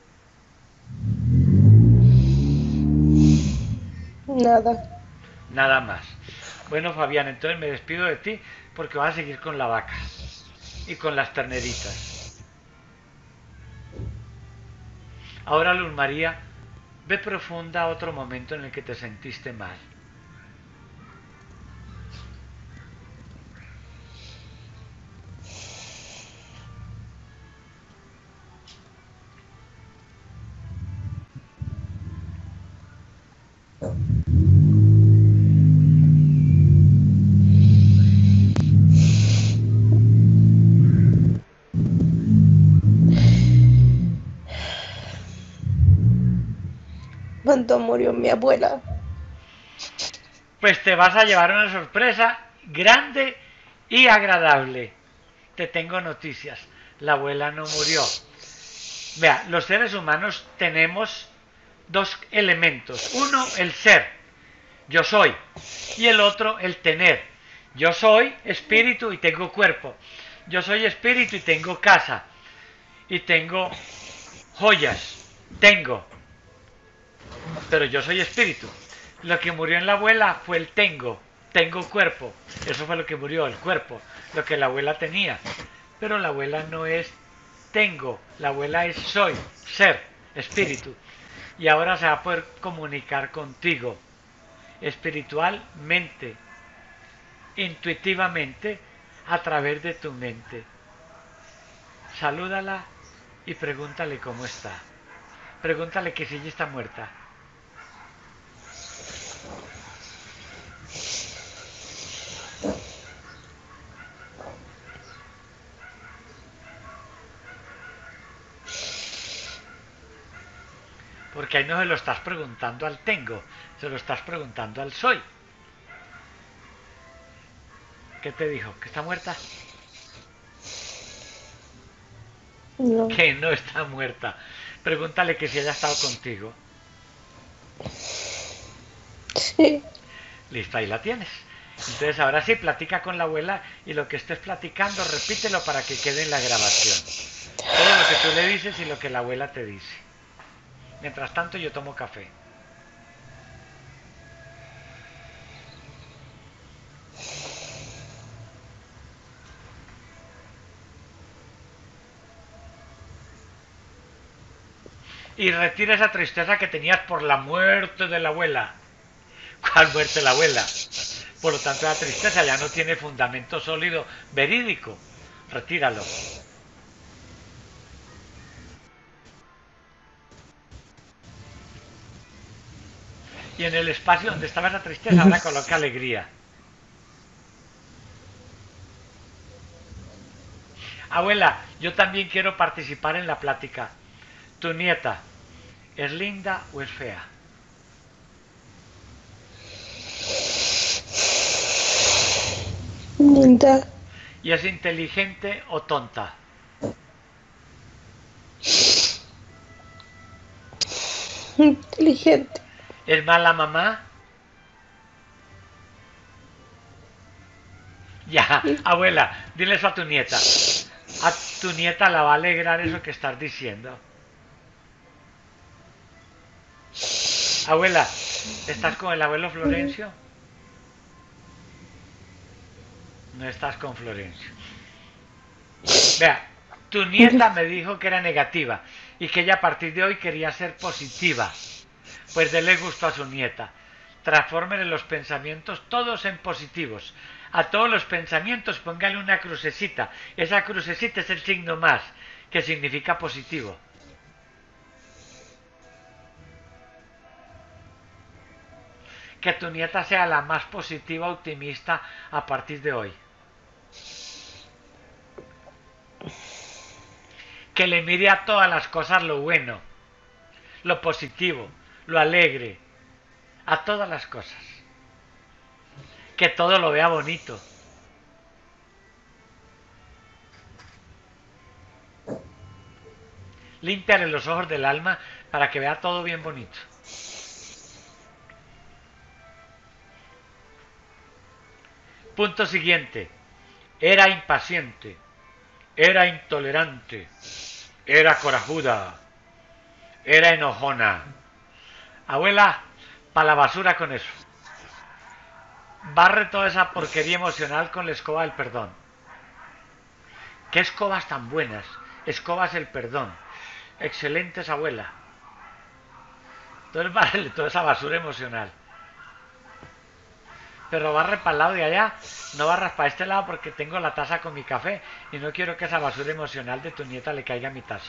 Nada. Nada más. Bueno, Fabián, entonces me despido de ti porque vas a seguir con la vaca y con las terneritas. Ahora, Luz María, ve profunda a otro momento en el que te sentiste mal. cuando murió mi abuela. Pues te vas a llevar una sorpresa grande y agradable. Te tengo noticias. La abuela no murió. Vea, los seres humanos tenemos dos elementos. Uno, el ser. Yo soy. Y el otro, el tener. Yo soy espíritu y tengo cuerpo. Yo soy espíritu y tengo casa. Y tengo joyas. Tengo. Pero yo soy espíritu. Lo que murió en la abuela fue el tengo. Tengo cuerpo. Eso fue lo que murió, el cuerpo. Lo que la abuela tenía. Pero la abuela no es tengo. La abuela es soy, ser, espíritu. Y ahora se va a poder comunicar contigo. Espiritualmente. Intuitivamente. A través de tu mente. Salúdala y pregúntale cómo está. Pregúntale que si ella está muerta. Porque ahí no se lo estás preguntando al tengo, se lo estás preguntando al soy. ¿Qué te dijo? ¿Que está muerta? No. Que no está muerta. Pregúntale que si ella ha estado contigo. Sí. Listo, ahí la tienes. Entonces ahora sí, platica con la abuela y lo que estés platicando, repítelo para que quede en la grabación. Todo lo que tú le dices y lo que la abuela te dice. Mientras tanto yo tomo café. Y retira esa tristeza que tenías por la muerte de la abuela. ¿Cuál muerte de la abuela? Por lo tanto, la tristeza ya no tiene fundamento sólido, verídico. Retíralo. Y en el espacio donde estaba esa tristeza, ahora coloca alegría. Abuela, yo también quiero participar en la plática. ¿Tu nieta es linda o es fea? Linda. ¿Y es inteligente o tonta? Inteligente. ¿Es mala mamá? Ya, abuela, dile eso a tu nieta. A tu nieta la va a alegrar eso que estás diciendo. Abuela, ¿estás con el abuelo Florencio? No estás con Florencio. Vea, tu nieta me dijo que era negativa y que ella a partir de hoy quería ser positiva. Pues dele gusto a su nieta. Transfórmele los pensamientos todos en positivos. A todos los pensamientos póngale una crucecita. Esa crucecita es el signo más, que significa positivo. Que tu nieta sea la más positiva, optimista a partir de hoy. Que le mire a todas las cosas lo bueno, lo positivo, lo alegre, a todas las cosas. Que todo lo vea bonito. Límpiale los ojos del alma para que vea todo bien bonito. Punto siguiente. Era impaciente. Era intolerante. Era corajuda. Era enojona. Abuela, para la basura con eso. Barre toda esa porquería emocional con la escoba del perdón. ¿Qué escobas tan buenas? Escobas el perdón. Excelentes, abuela. Entonces barrele toda esa basura emocional. Pero barre para el lado de allá, no barras para este lado porque tengo la taza con mi café y no quiero que esa basura emocional de tu nieta le caiga a mi taza.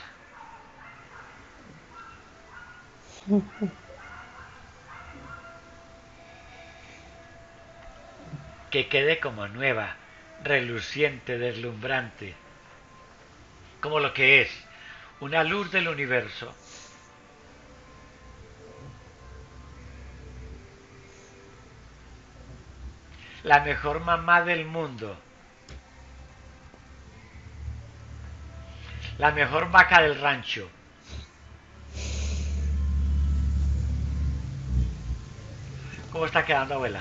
Que quede como nueva, reluciente, deslumbrante, como lo que es, una luz del universo. La mejor mamá del mundo. La mejor vaca del rancho. ¿Cómo está quedando, abuela?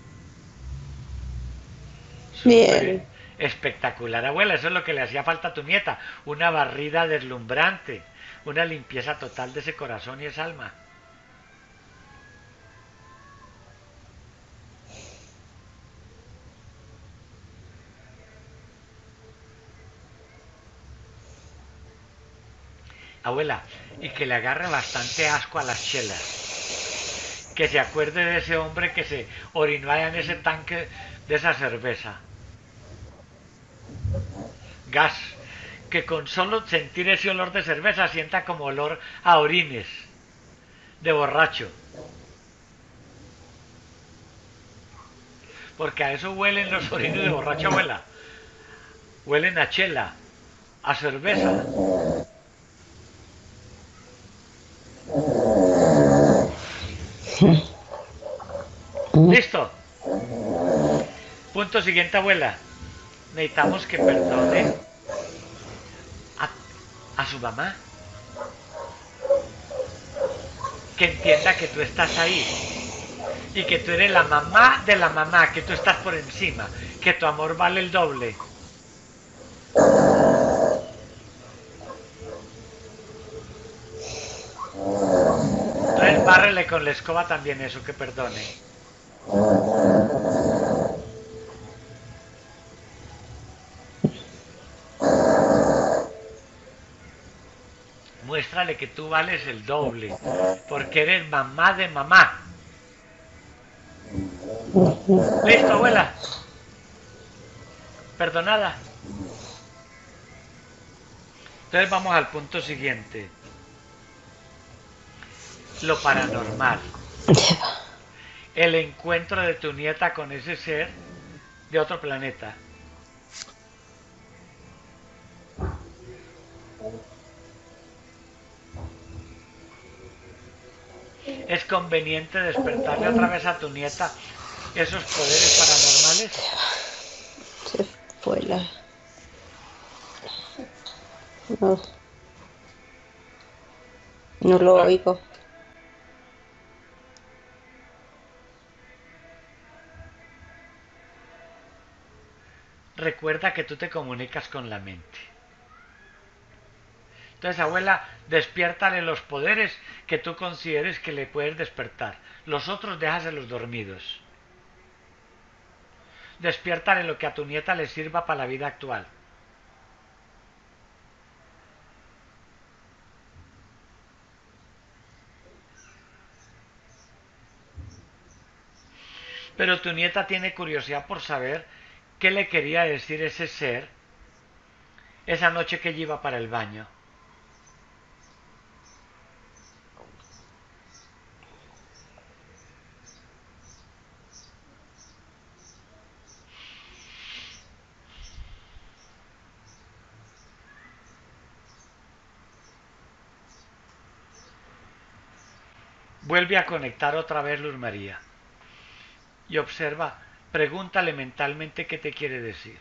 Súper bien. Bien. Espectacular, abuela. Eso es lo que le hacía falta a tu nieta. Una barrida deslumbrante. Una limpieza total de ese corazón y esa alma. Abuela, y que le agarre bastante asco a las chelas. Que se acuerde de ese hombre que se orinó allá en ese tanque de esa cerveza. Gas. Que con solo sentir ese olor de cerveza sienta como olor a orines. De borracho. Porque a eso huelen los orines de borracho, abuela. Huelen a chela, a cerveza. ¿Listo? Punto siguiente, abuela. Necesitamos que perdone a, a su mamá. Que entienda que tú estás ahí. Y que tú eres la mamá de la mamá, que tú estás por encima. Que tu amor vale el doble. Entonces bárrele con la escoba también eso, que perdone. Muéstrale que tú vales el doble. Porque eres mamá de mamá. ¿Listo, abuela? ¿Perdonada? Entonces vamos al punto siguiente. Lo paranormal. El encuentro de tu nieta con ese ser de otro planeta. ¿Es conveniente despertarle otra vez a tu nieta esos poderes paranormales? Se fue la... No, no lo No. oigo. Recuerda que tú te comunicas con la mente. Entonces, abuela, despiértale los poderes que tú consideres que le puedes despertar. Los otros déjaselos dormidos. Despiértale lo que a tu nieta le sirva para la vida actual. Pero tu nieta tiene curiosidad por saber qué le quería decir ese ser esa noche que ella iba para el baño. Vuelve a conectar otra vez Luz María y observa, pregúntale mentalmente qué te quiere decir.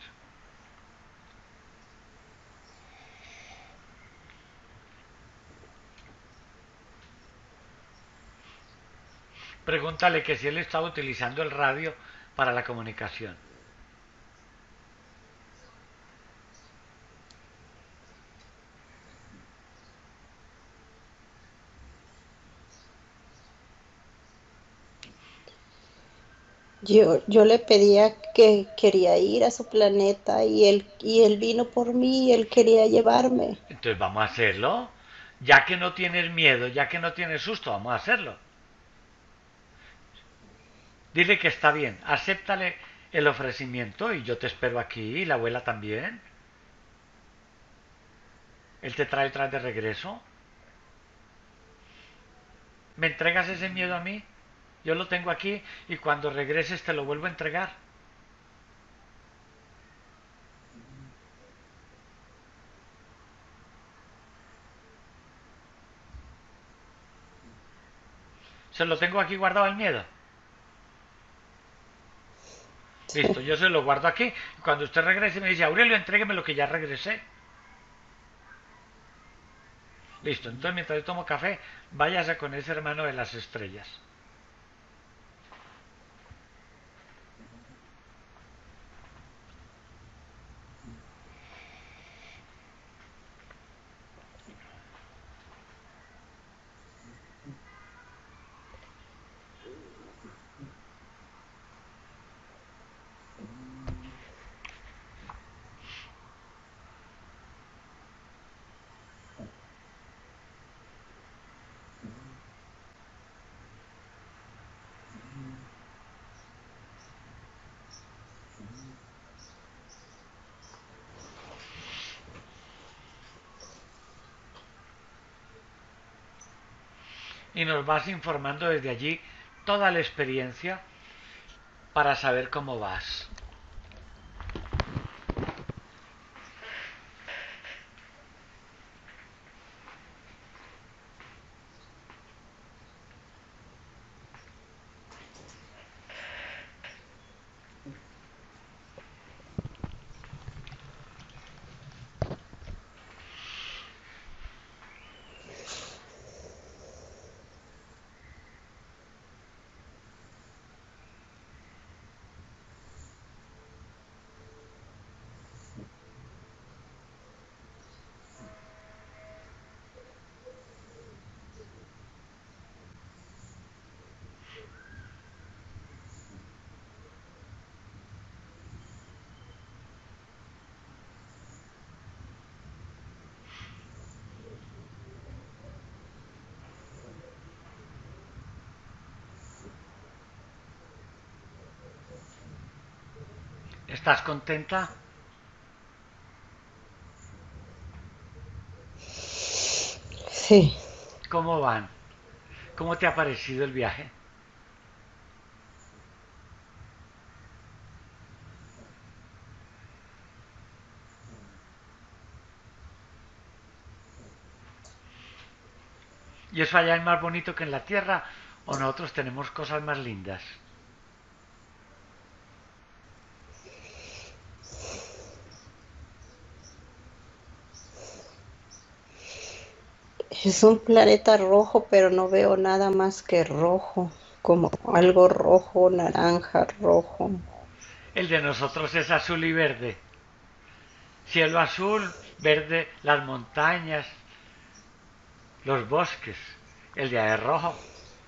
Pregúntale que si él estaba utilizando el radio para la comunicación. Yo, yo le pedía que quería ir a su planeta y él, y él vino por mí y él quería llevarme. Entonces vamos a hacerlo. Ya que no tienes miedo, ya que no tienes susto, vamos a hacerlo. Dile que está bien, acéptale el ofrecimiento y yo te espero aquí y la abuela también. Él te trae otra vez de regreso. ¿Me entregas ese miedo a mí? Yo lo tengo aquí y cuando regreses te lo vuelvo a entregar. Se lo tengo aquí guardado el miedo. Sí. Listo, yo se lo guardo aquí. Cuando usted regrese me dice, Aurelio, entrégueme lo que ya regresé. Listo, entonces mientras yo tomo café, váyase con ese hermano de las estrellas. Y nos vas informando desde allí toda la experiencia para saber cómo vas. ¿Estás contenta? Sí. ¿Cómo van? ¿Cómo te ha parecido el viaje? ¿Y eso allá es más bonito que en la tierra o nosotros tenemos cosas más lindas? Es un planeta rojo, pero no veo nada más que rojo, como algo rojo, naranja, rojo. El de nosotros es azul y verde. Cielo azul, verde, las montañas, los bosques. El de allá es rojo.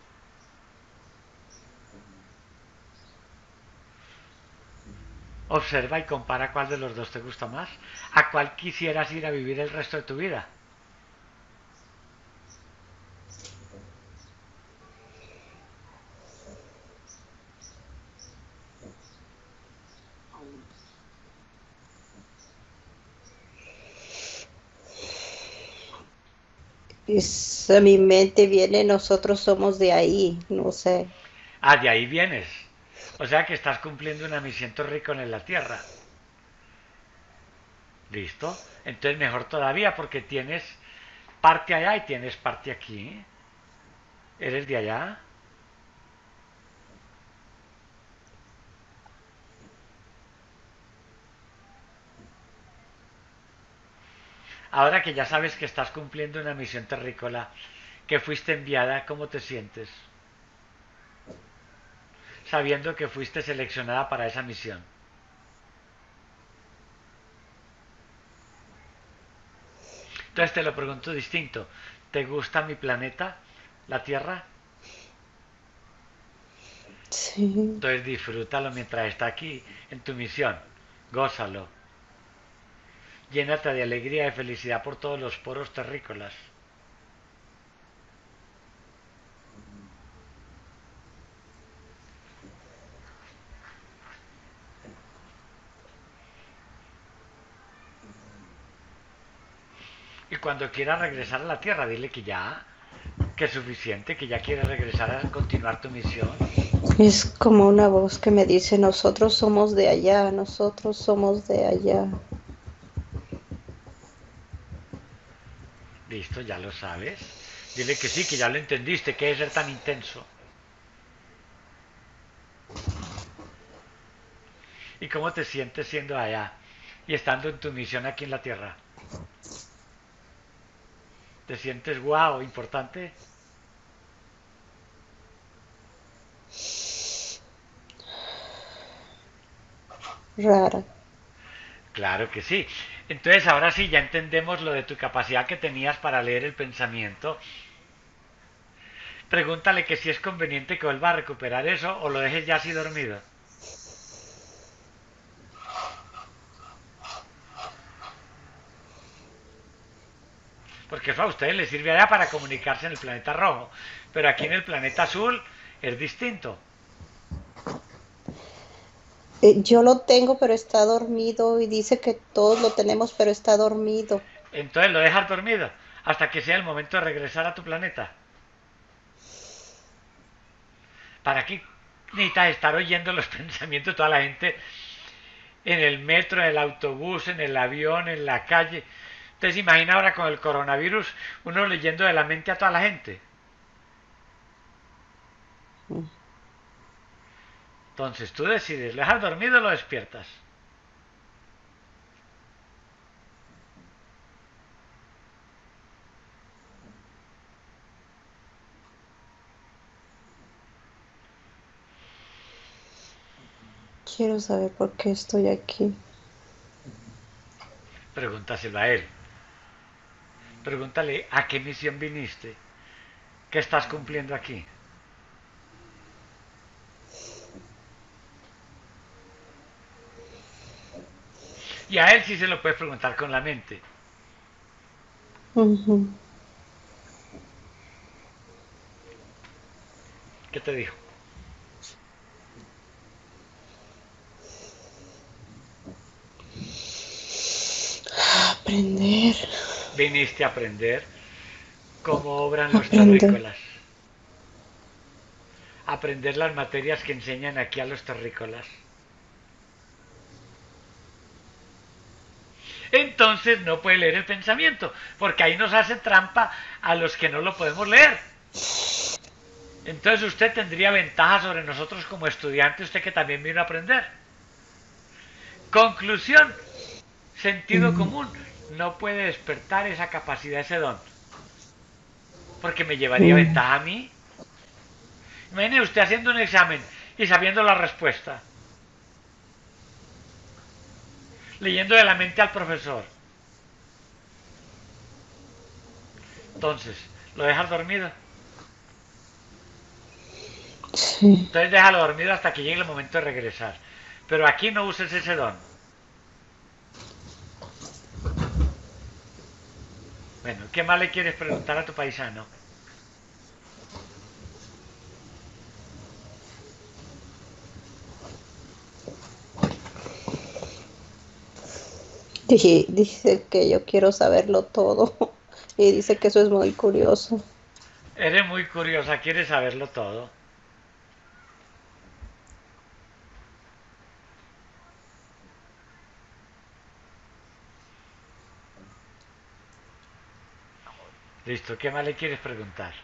Observa y compara cuál de los dos te gusta más. ¿A cuál quisieras ir a vivir el resto de tu vida? Es, a mi mente viene, nosotros somos de ahí, no sé. Ah, de ahí vienes. O sea que estás cumpliendo una misión terrícola en la Tierra. ¿Listo? Entonces mejor todavía porque tienes parte allá y tienes parte aquí. ¿Eres de allá? Ahora que ya sabes que estás cumpliendo una misión terrícola, que fuiste enviada, ¿cómo te sientes? Sabiendo que fuiste seleccionada para esa misión. Entonces te lo pregunto distinto. ¿Te gusta mi planeta, la Tierra? Sí. Entonces disfrútalo mientras está aquí en tu misión. Gózalo. Llénate de alegría y felicidad por todos los poros terrícolas. Y cuando quieras regresar a la Tierra, dile que ya, que es suficiente, que ya quieres regresar a continuar tu misión. Es como una voz que me dice, nosotros somos de allá, nosotros somos de allá. Listo, ya lo sabes. Dile que sí, que ya lo entendiste, que es ser tan intenso. ¿Y cómo te sientes siendo allá y estando en tu misión aquí en la Tierra? ¿Te sientes guau, importante? Rara. Claro que sí. Entonces ahora sí ya entendemos lo de tu capacidad que tenías para leer el pensamiento. Pregúntale que si es conveniente que vuelva a recuperar eso o lo dejes ya así dormido. Porque eso a ustedes les sirve allá para comunicarse en el planeta rojo. Pero aquí en el planeta azul es distinto. Eh, yo lo tengo, pero está dormido y dice que todos lo tenemos, pero está dormido. Entonces lo dejas dormido hasta que sea el momento de regresar a tu planeta. ¿Para qué necesitas estar oyendo los pensamientos de toda la gente en el metro, en el autobús, en el avión, en la calle? Entonces imagina ahora con el coronavirus uno leyendo de la mente a toda la gente. Entonces tú decides, ¿lo dejas dormido o lo despiertas? Quiero saber por qué estoy aquí. Pregúntaselo a él. Pregúntale a qué misión viniste. ¿Qué estás cumpliendo aquí? Y a él sí se lo puedes preguntar con la mente. Ujú. ¿Qué te dijo? Aprender. Viniste a aprender cómo obran los Aprender. terrícolas. Aprender las materias que enseñan aquí a los terrícolas. Entonces no puede leer el pensamiento, porque ahí nos hace trampa a los que no lo podemos leer. Entonces usted tendría ventaja sobre nosotros como estudiante, usted que también vino a aprender. Conclusión, sentido común, no puede despertar esa capacidad, ese don. Porque me llevaría ventaja a mí. Imagine usted haciendo un examen y sabiendo la respuesta. Leyendo de la mente al profesor. Entonces, ¿lo dejas dormido? Sí. Entonces déjalo dormido hasta que llegue el momento de regresar. Pero aquí no uses ese don. Bueno, ¿qué más le quieres preguntar a tu paisano? Dije- dice que yo quiero saberlo todo y dice que eso es muy curioso. Eres muy curiosa, quieres saberlo todo. Listo, ¿qué más le quieres preguntar?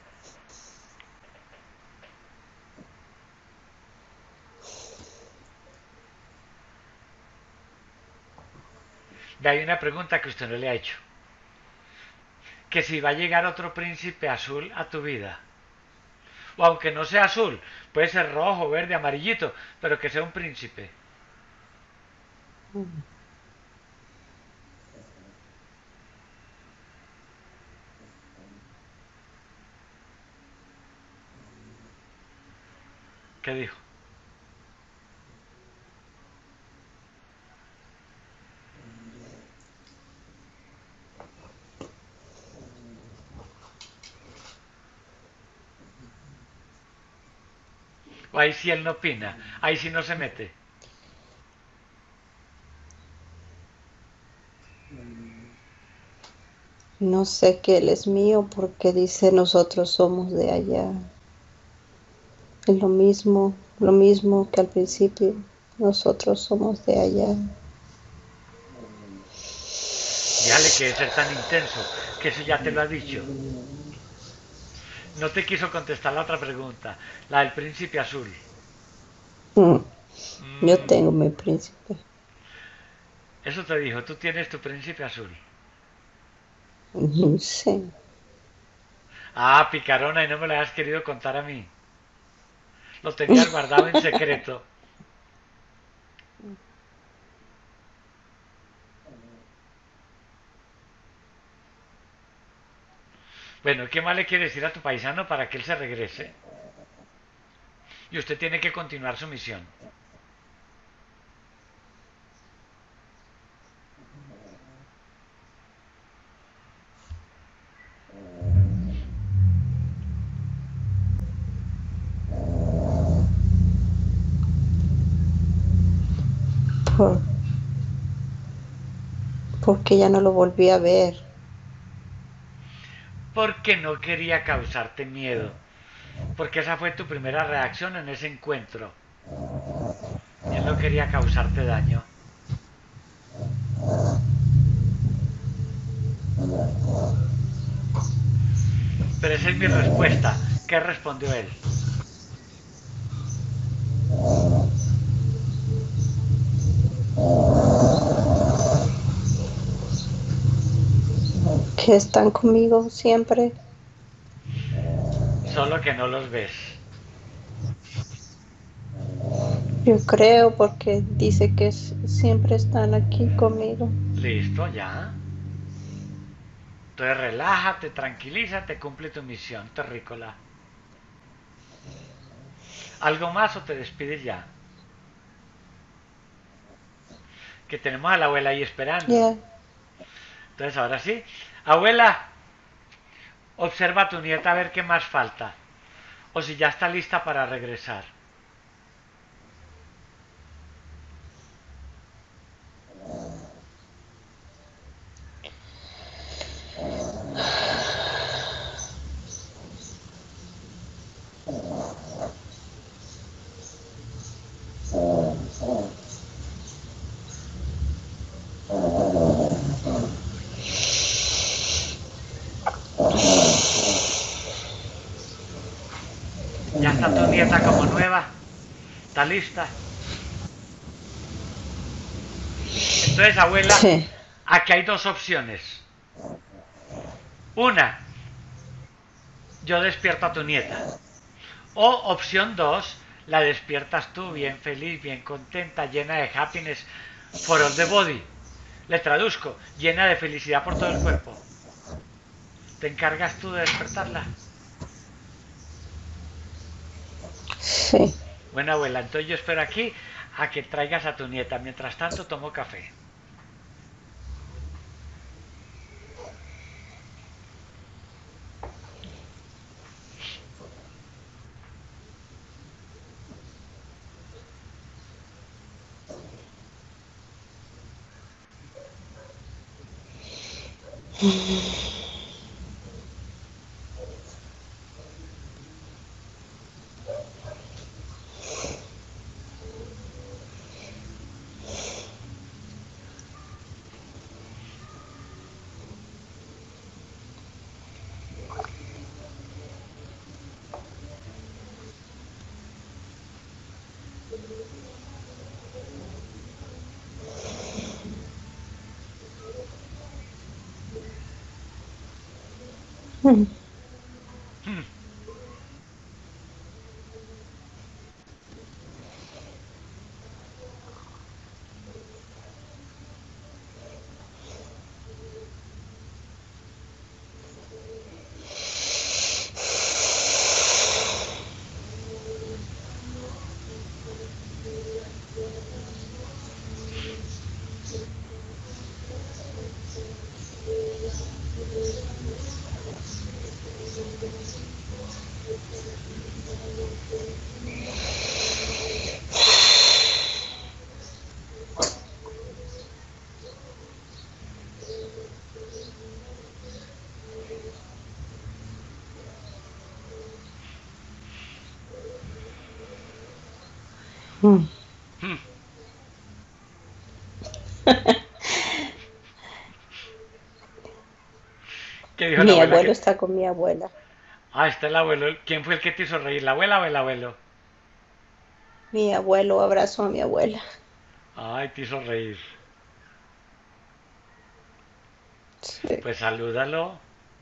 De ahí una pregunta que usted no le ha hecho. Que si va a llegar otro príncipe azul a tu vida. O aunque no sea azul, puede ser rojo, verde, amarillito, pero que sea un príncipe. ¿Qué dijo? O ahí sí él no opina, ahí sí no se mete. No sé que él es mío porque dice nosotros somos de allá. Es lo mismo, lo mismo que al principio. Nosotros somos de allá. Dígale que debe ser tan intenso, que eso ya te lo ha dicho. No te quiso contestar la otra pregunta, la del príncipe azul. Mm. Yo Mm, tengo mi príncipe. eso te dijo, tú tienes tu príncipe azul. Sí. Ah, picarona, y no me lo has querido contar a mí. Lo tenías guardado en secreto. Bueno, ¿qué más le quieres decir a tu paisano para que él se regrese? Y usted tiene que continuar su misión. Por, porque ya no lo volví a ver. Porque no quería causarte miedo. Porque esa fue tu primera reacción en ese encuentro. Y él no quería causarte daño. Pero esa es mi respuesta. ¿Qué respondió él? Que están conmigo siempre. Solo que no los ves. Yo creo porque dice que s- siempre están aquí conmigo. Listo, ya. Entonces relájate, tranquilízate, cumple tu misión, terrícola. ¿Algo más o te despides ya? Que tenemos a la abuela ahí esperando. Ya. Entonces ahora sí. Abuela, observa a tu nieta a ver qué más falta. O si ya está lista para regresar. Ya está tu nieta como nueva. ¿Está lista? Entonces, abuela, Sí. aquí hay dos opciones. Una, yo despierto a tu nieta. O opción dos, la despiertas tú bien feliz, bien contenta, llena de happiness for all the body. Le traduzco, llena de felicidad por todo el cuerpo. ¿Te encargas tú de despertarla? Sí. Bueno, abuela, entonces yo espero aquí a que traigas a tu nieta. Mientras tanto, tomo café. Mm. Hmm. Mm. Hmm. ¿Qué dijo la Mi abuela? abuelo Que... está con mi abuela. Ah, está el abuelo. ¿Quién fue el que te hizo reír? ¿La abuela o el abuelo? Mi abuelo abrazó a mi abuela. Ay, te hizo reír. Sí. Pues salúdalo.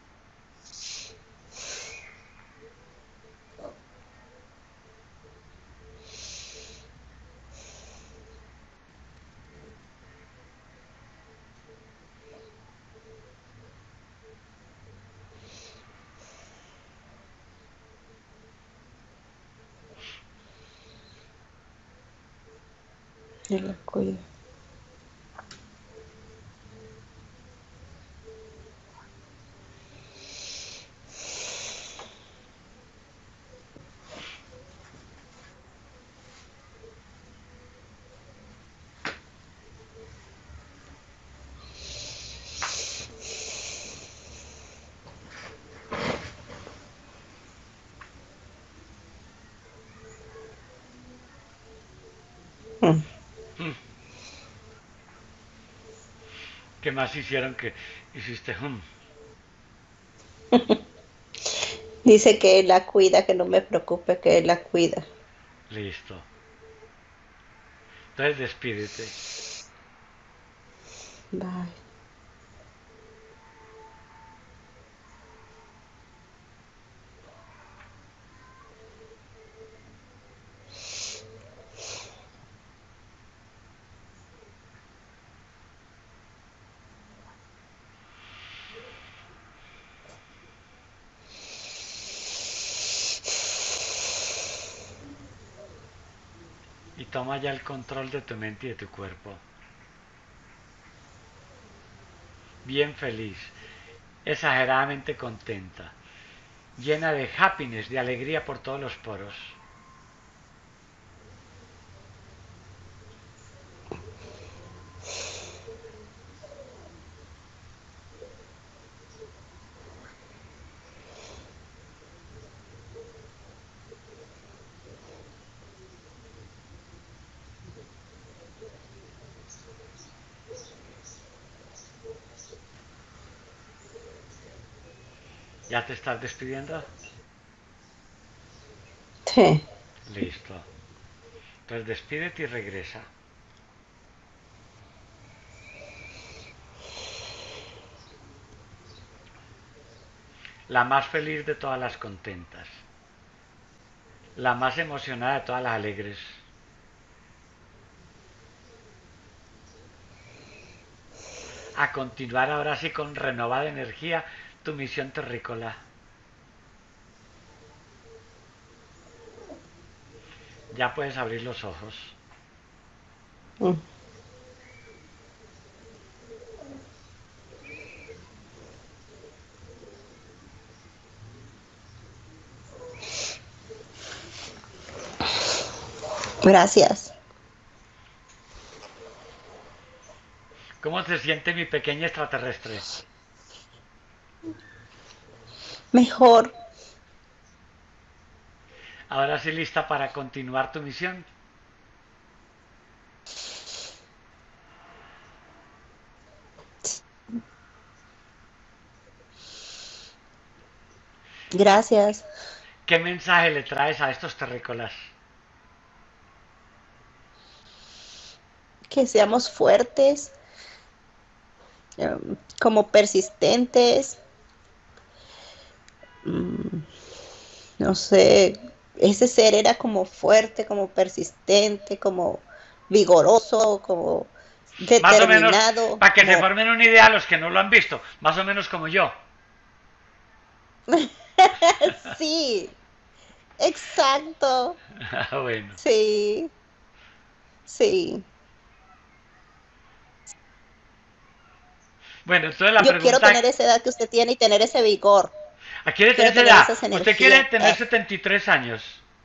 Yo la cuido. Mm. ¿Qué más hicieron que hiciste? hum? Dice que él la cuida, que no me preocupe, que él la cuida. Listo. Entonces despídete. Bye. Y toma ya el control de tu mente y de tu cuerpo. Bien feliz, exageradamente contenta, llena de happiness, de alegría por todos los poros. ¿Ya te estás despidiendo? Sí. Listo. Entonces despídete y regresa. La más feliz de todas las contentas. La más emocionada de todas las alegres. A continuar ahora sí con renovada energía tu misión terrícola. Ya puedes abrir los ojos. Mm. Gracias. ¿Cómo se siente mi pequeña extraterrestre? Mejor. Ahora sí lista para continuar tu misión. Gracias. ¿Qué mensaje le traes a estos terrícolas? Que seamos fuertes, um, como persistentes. Mm, no sé, ese ser era como fuerte, como persistente, como vigoroso, como Más o menos, determinado, para que se como... formen una idea los que no lo han visto, más o menos como yo. Sí, exacto. Bueno. Sí, sí. Bueno, entonces la Yo quiero pregunta, tener esa edad que usted tiene y tener ese vigor. ¿a quiere tener Quiero esa tener edad? esas ¿Usted quiere energías. tener setenta y tres años?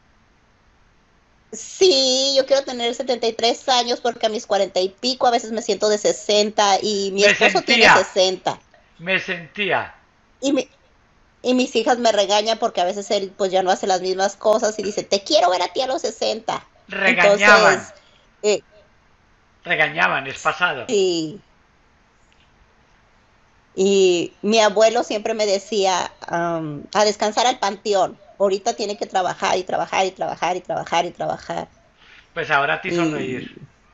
Sí, yo quiero tener setenta y tres años porque a mis cuarenta y pico a veces me siento de sesenta y mi Me esposo tiene sentía, sesenta. me sentía. Y, mi, y mis hijas me regañan porque a veces él pues ya no hace las mismas cosas y dice, te quiero ver a ti a los sesenta. Regañaban, Entonces, eh, regañaban, es pasado. sí. Y mi abuelo siempre me decía um, a descansar al panteón. Ahorita tiene que trabajar y trabajar y trabajar y trabajar y trabajar. Pues ahora te hizo Y reír.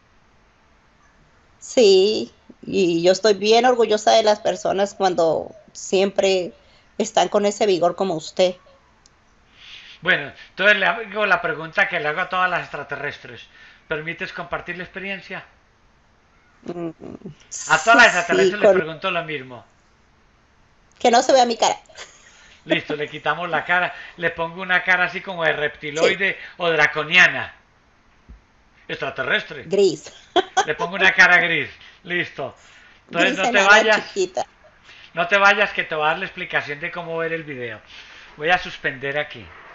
sí, y yo estoy bien orgullosa de las personas cuando siempre están con ese vigor como usted. Bueno, entonces le hago la pregunta que le hago a todas las extraterrestres. ¿Permites compartir la experiencia? Mm, A todas las sí, extraterrestres les con pregunto lo mismo. que no se vea mi cara. Listo, le quitamos la cara, le pongo una cara así como de Sí, reptiloide o draconiana. Extraterrestre. gris. Le pongo una cara gris. Listo. Entonces Gris no te enana vayas, chiquita. no te vayas que te voy a dar la explicación de cómo ver el video. Voy a suspender aquí.